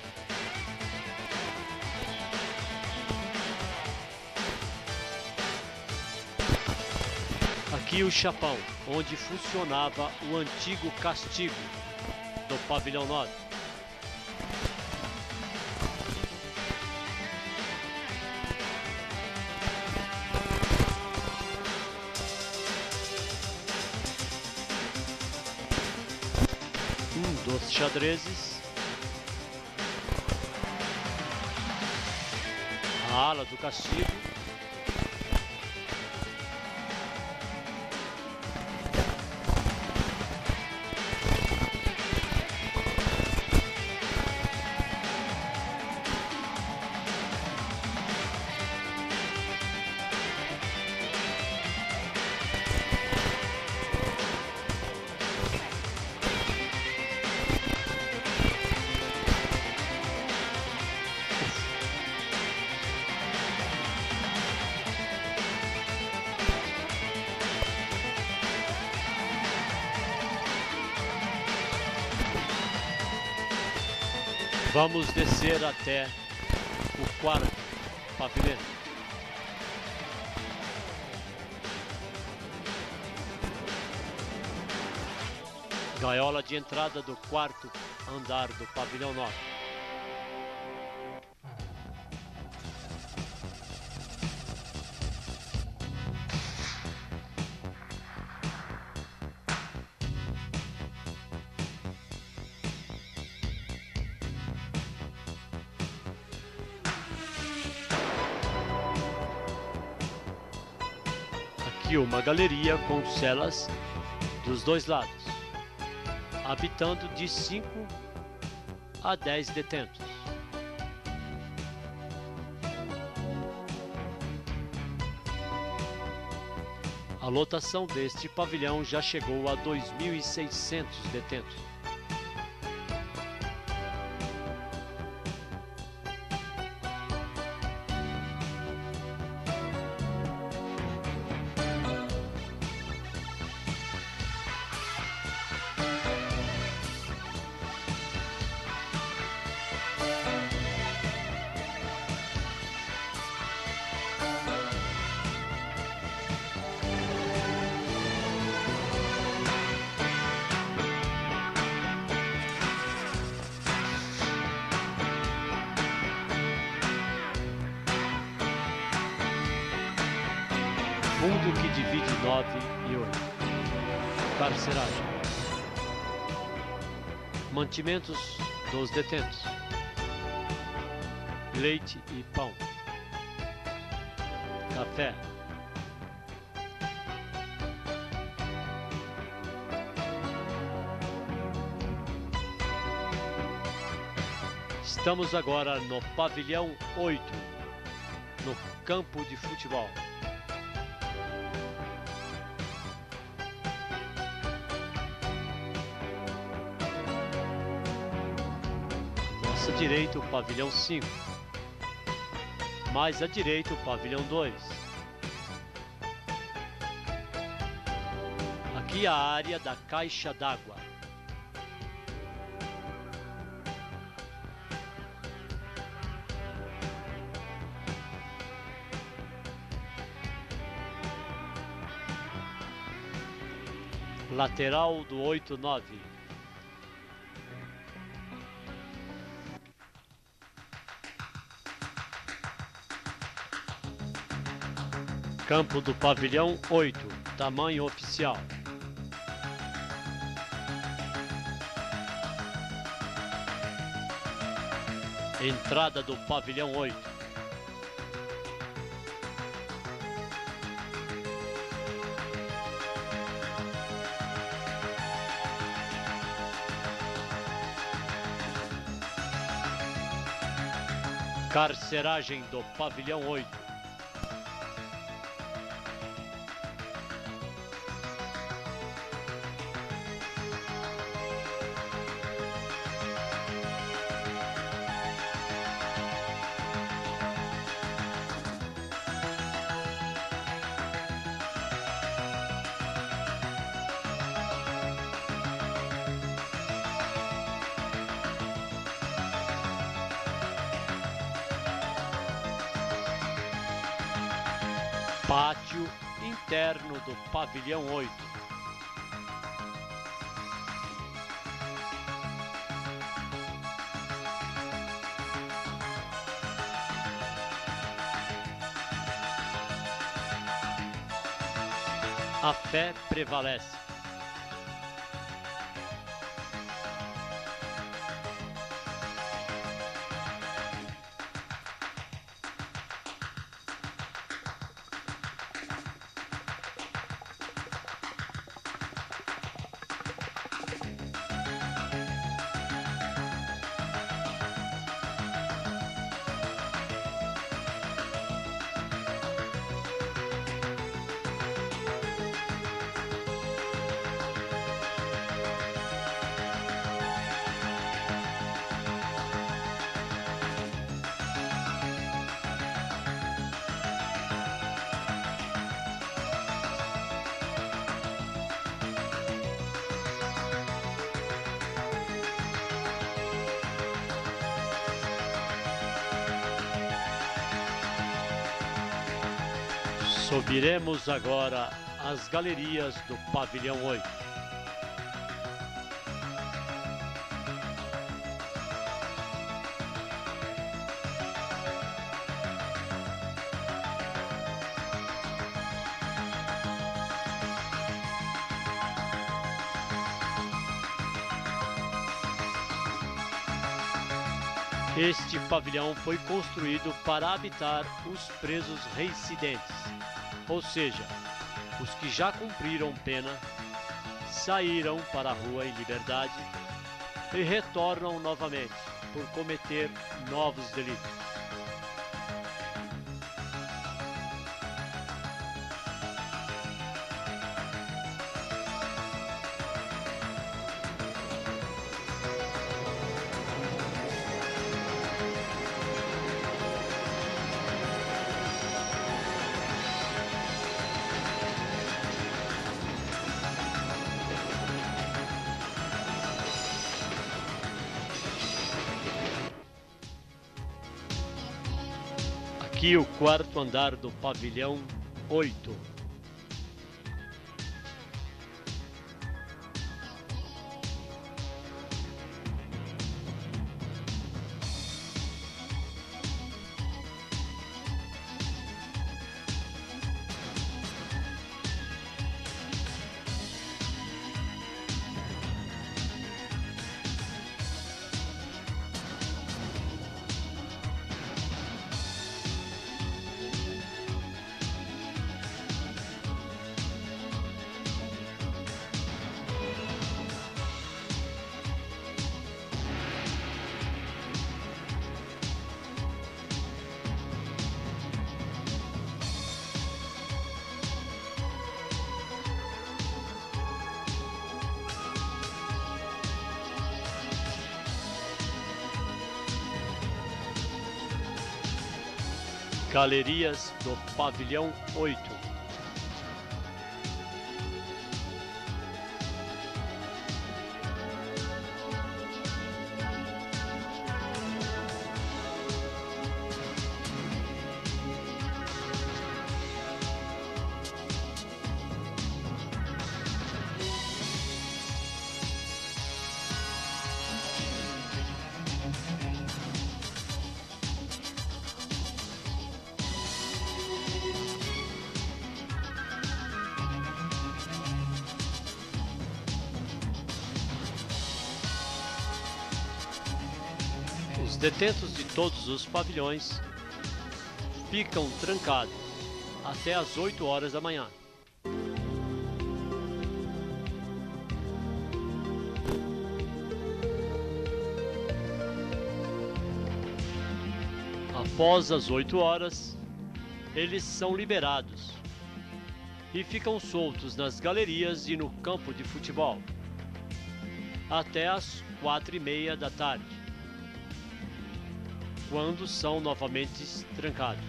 Aqui o chapão, onde funcionava o antigo castigo do pavilhão 9. Um dos xadrezes. A ala do castigo. Vamos descer até o quarto pavilhão. Gaiola de entrada do quarto andar do pavilhão norte. Aqui uma galeria com celas dos dois lados, habitando de 5 a 10 detentos. A lotação deste pavilhão já chegou a 2.600 detentos. Fundo que divide 9 e 8. Carceragem. Mantimentos dos detentos. Leite e pão. Café. Estamos agora no pavilhão 8, no campo de futebol. À direita o pavilhão 5, mais à direita o pavilhão 2. Aqui a área da caixa d'água. Lateral do 8-9. Campo do pavilhão 8, tamanho oficial. Entrada do pavilhão 8. Carceragem do pavilhão 8. Pátio interno do pavilhão 8. A fé prevalece. Subiremos agora as galerias do pavilhão 8. Este pavilhão foi construído para habitar os presos reincidentes, ou seja, os que já cumpriram pena, saíram para a rua em liberdade e retornam novamente por cometer novos delitos. Aqui o quarto andar do pavilhão 8. Galerias do pavilhão 8. Os detentos de todos os pavilhões ficam trancados até às 8 horas da manhã. Após as 8 horas, eles são liberados e ficam soltos nas galerias e no campo de futebol até às 4h30 da tarde, quando são novamente trancados.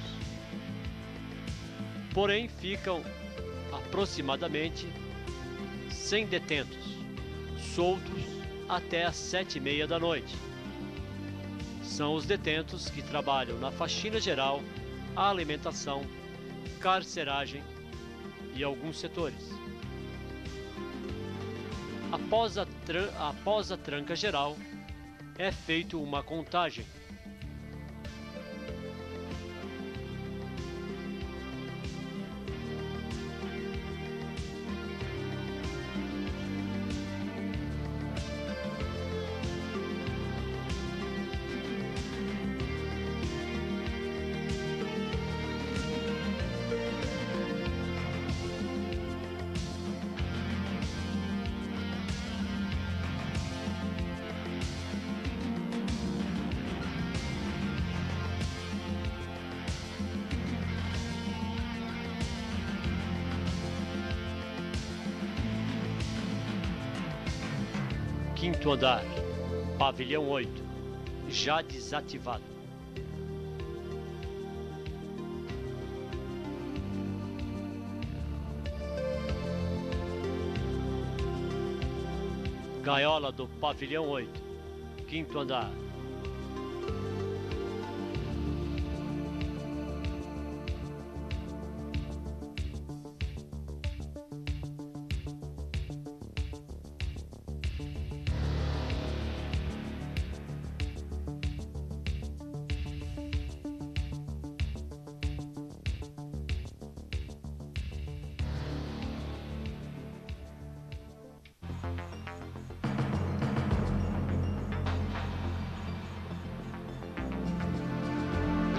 Porém, ficam aproximadamente 100 detentos soltos até às 7h30 da noite. São os detentos que trabalham na faxina geral, alimentação, carceragem e alguns setores. Após a tranca geral, é feita uma contagem. Quinto andar, pavilhão 8, já desativado. Gaiola do pavilhão 8, quinto andar.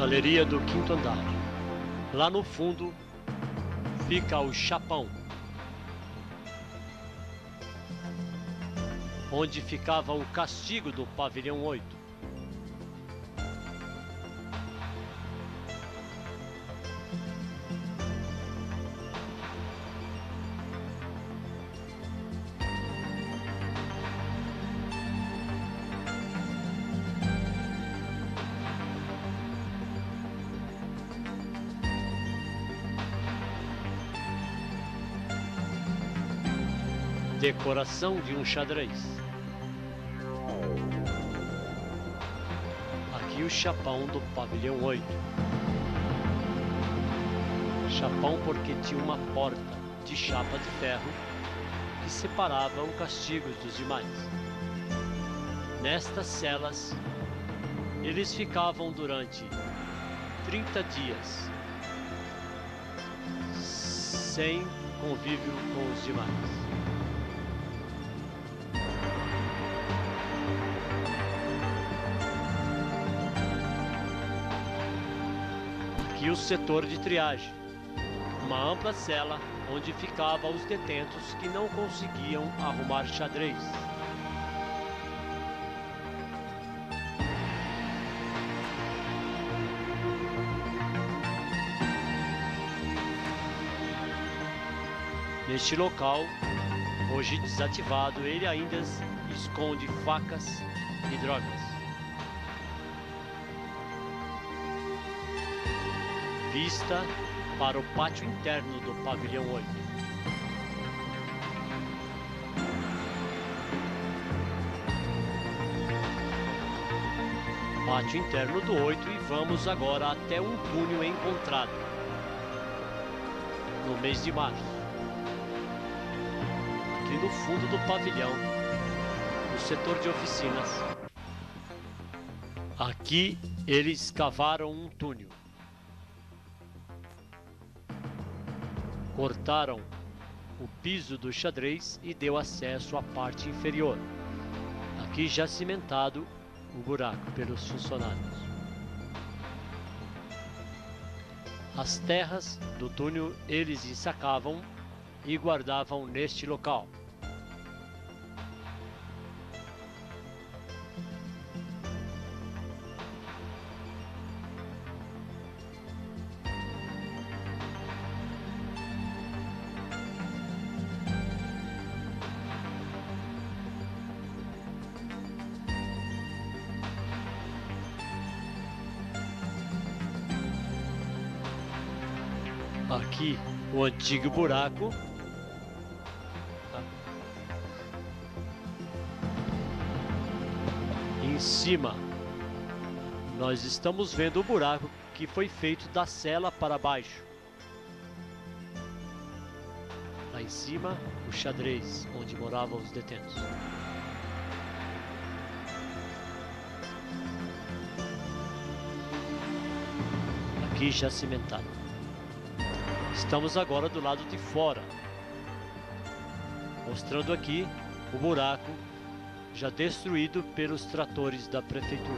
Galeria do quinto andar. Lá no fundo fica o chapão, onde ficava o castigo do pavilhão 8. Decoração de um xadrez. Aqui o chapão do pavilhão 8. Chapão porque tinha uma porta de chapa de ferro que separava o castigo dos demais. Nestas celas, eles ficavam durante 30 dias sem convívio com os demais. E o setor de triagem, uma ampla cela onde ficavam os detentos que não conseguiam arrumar xadrez. Neste local, hoje desativado, ele ainda esconde facas e drogas. Vista para o pátio interno do pavilhão 8. Pátio interno do 8 e vamos agora até um túnel encontrado no mês de março. Aqui no fundo do pavilhão, no setor de oficinas. Aqui eles cavaram um túnel. Cortaram o piso do xadrez e deu acesso à parte inferior. Aqui já cimentado o buraco pelos funcionários. As terras do túnel eles ensacavam e guardavam neste local. Aqui o antigo buraco. Em cima nós estamos vendo o buraco que foi feito da cela para baixo. Lá em cima o xadrez onde moravam os detentos. Aqui já cimentado. Estamos agora do lado de fora, mostrando aqui o buraco já destruído pelos tratores da prefeitura.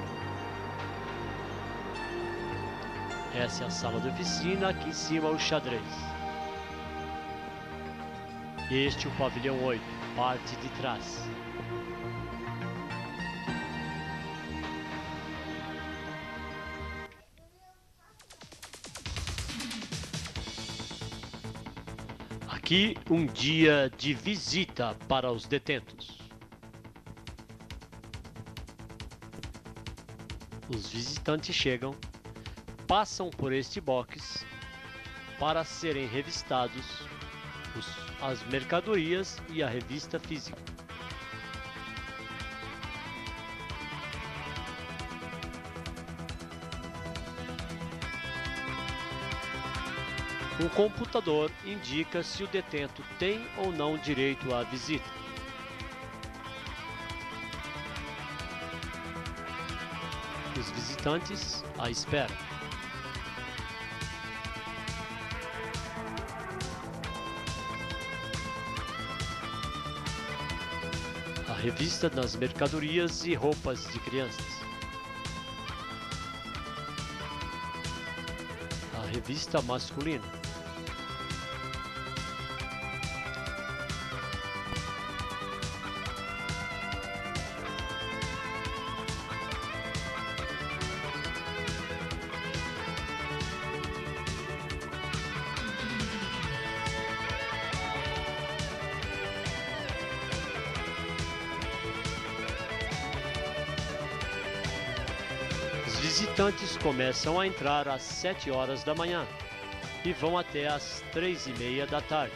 Essa é a sala de oficina, aqui em cima o xadrez. Este é o pavilhão 8, parte de trás. Aqui um dia de visita para os detentos. Os visitantes chegam, passam por este box para serem revistados as mercadorias e a revista física. Um computador indica se o detento tem ou não direito à visita. Os visitantes à espera. A revista das mercadorias e roupas de crianças. revista masculina. Os visitantes começam a entrar às 7 horas da manhã e vão até às 3:30 da tarde.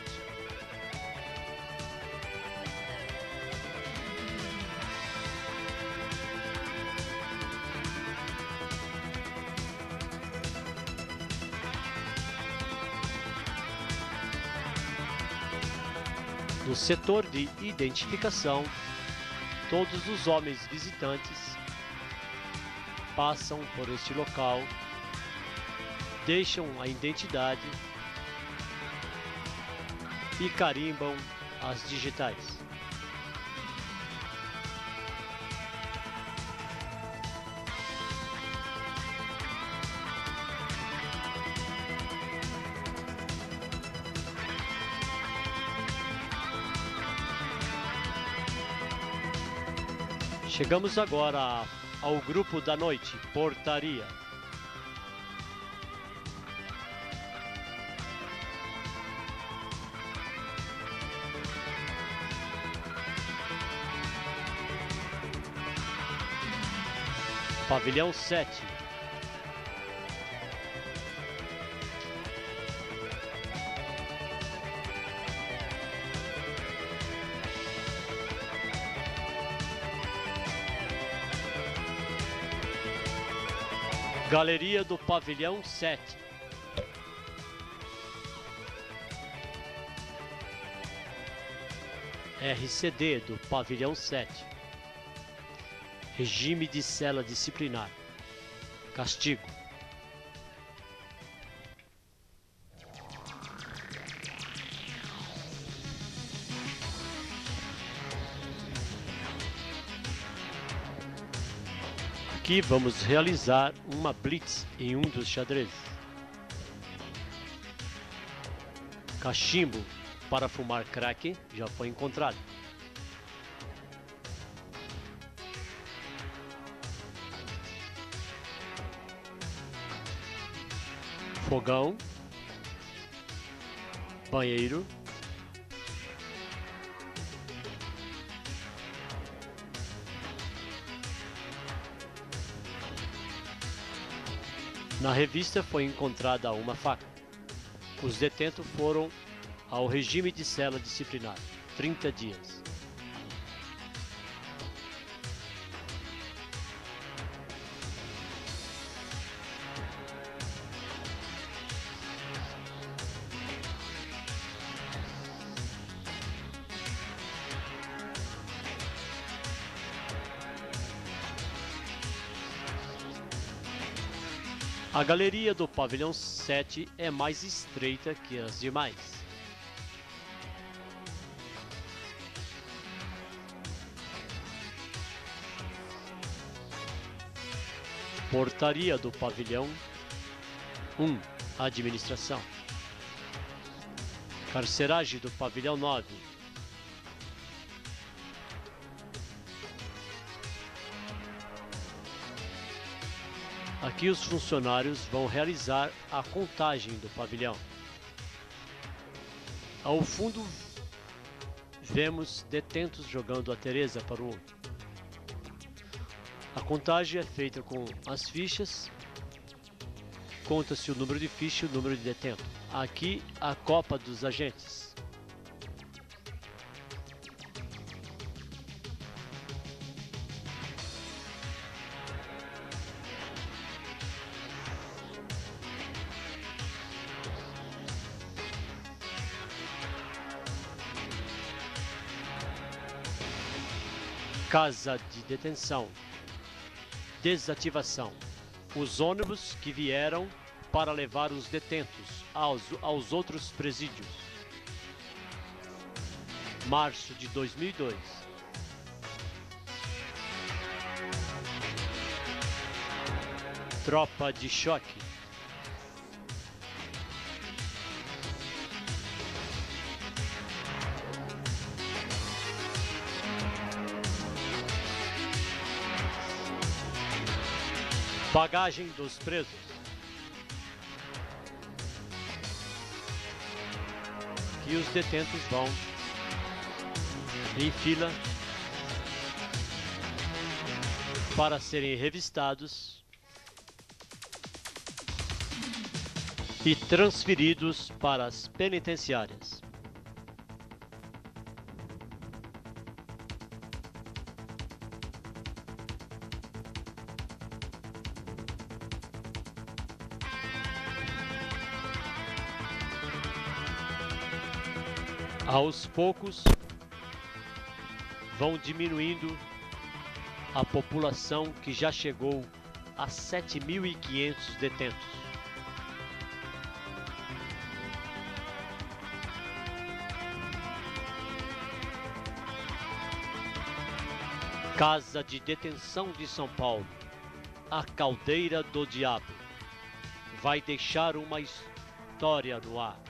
No setor de identificação, todos os homens visitantes passam por este local, deixam a identidade e carimbam as digitais. Chegamos agora ao grupo da noite, portaria. Pavilhão 7. Galeria do Pavilhão 7. RCD do Pavilhão 7. Regime de cela disciplinar. Castigo. Aqui vamos realizar uma blitz em um dos xadrezes. Cachimbo para fumar crack já foi encontrado. Fogão, banheiro, na revista foi encontrada uma faca. Os detentos foram ao regime de cela disciplinar, 30 dias. A galeria do Pavilhão 7 é mais estreita que as demais. Portaria do Pavilhão 1. Administração. Carceragem do Pavilhão 9. Aqui os funcionários vão realizar a contagem do pavilhão. Ao fundo, vemos detentos jogando a Teresa para o outro. A contagem é feita com as fichas. Conta-se o número de ficha e o número de detento. Aqui, a copa dos agentes. Casa de detenção. Desativação. Os ônibus que vieram para levar os detentos aos outros presídios. Março de 2002. Tropa de choque. Bagagem dos presos. E os detentos vão em fila para serem revistados e transferidos para as penitenciárias. Aos poucos, vão diminuindo a população que já chegou a 7.500 detentos. Casa de Detenção de São Paulo, a Caldeira do Diabo, vai deixar uma história no ar.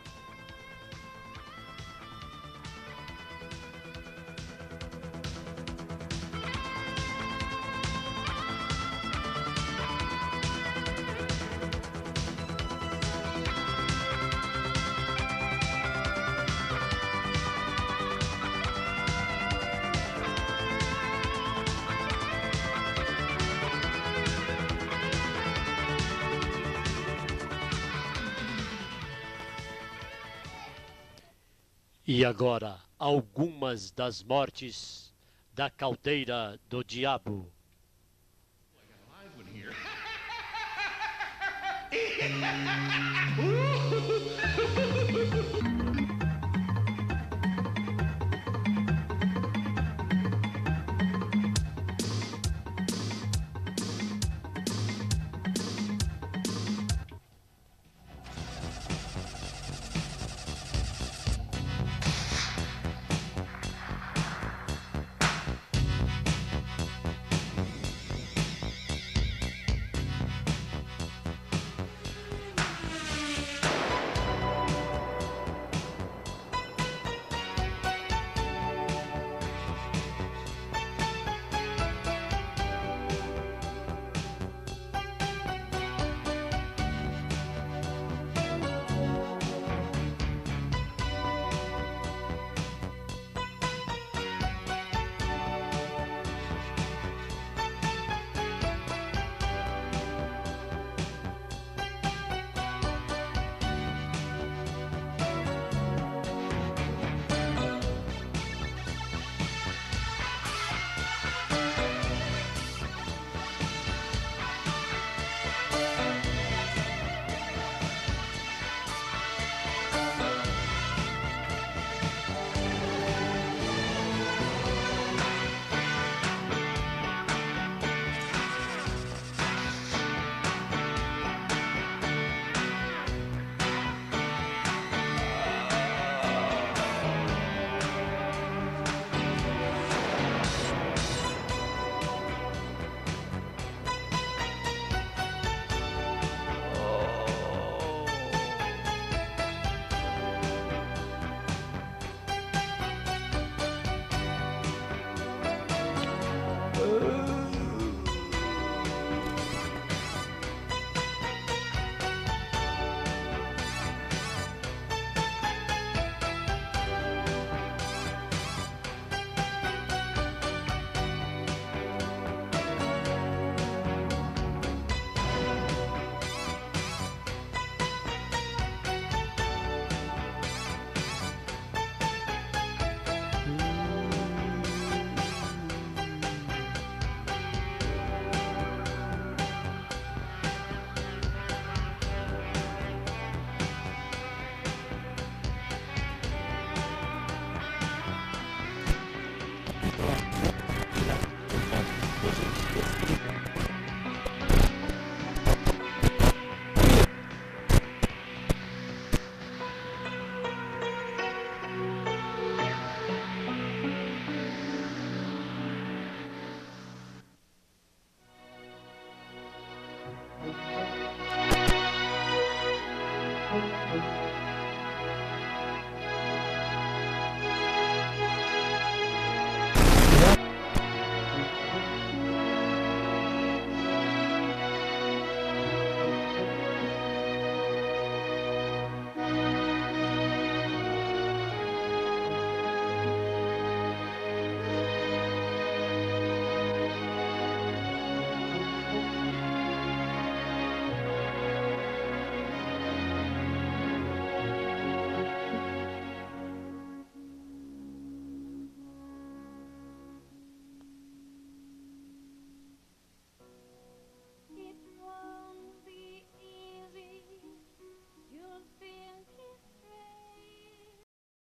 E agora, algumas das mortes da Caldeira do Diabo. Like a live one here.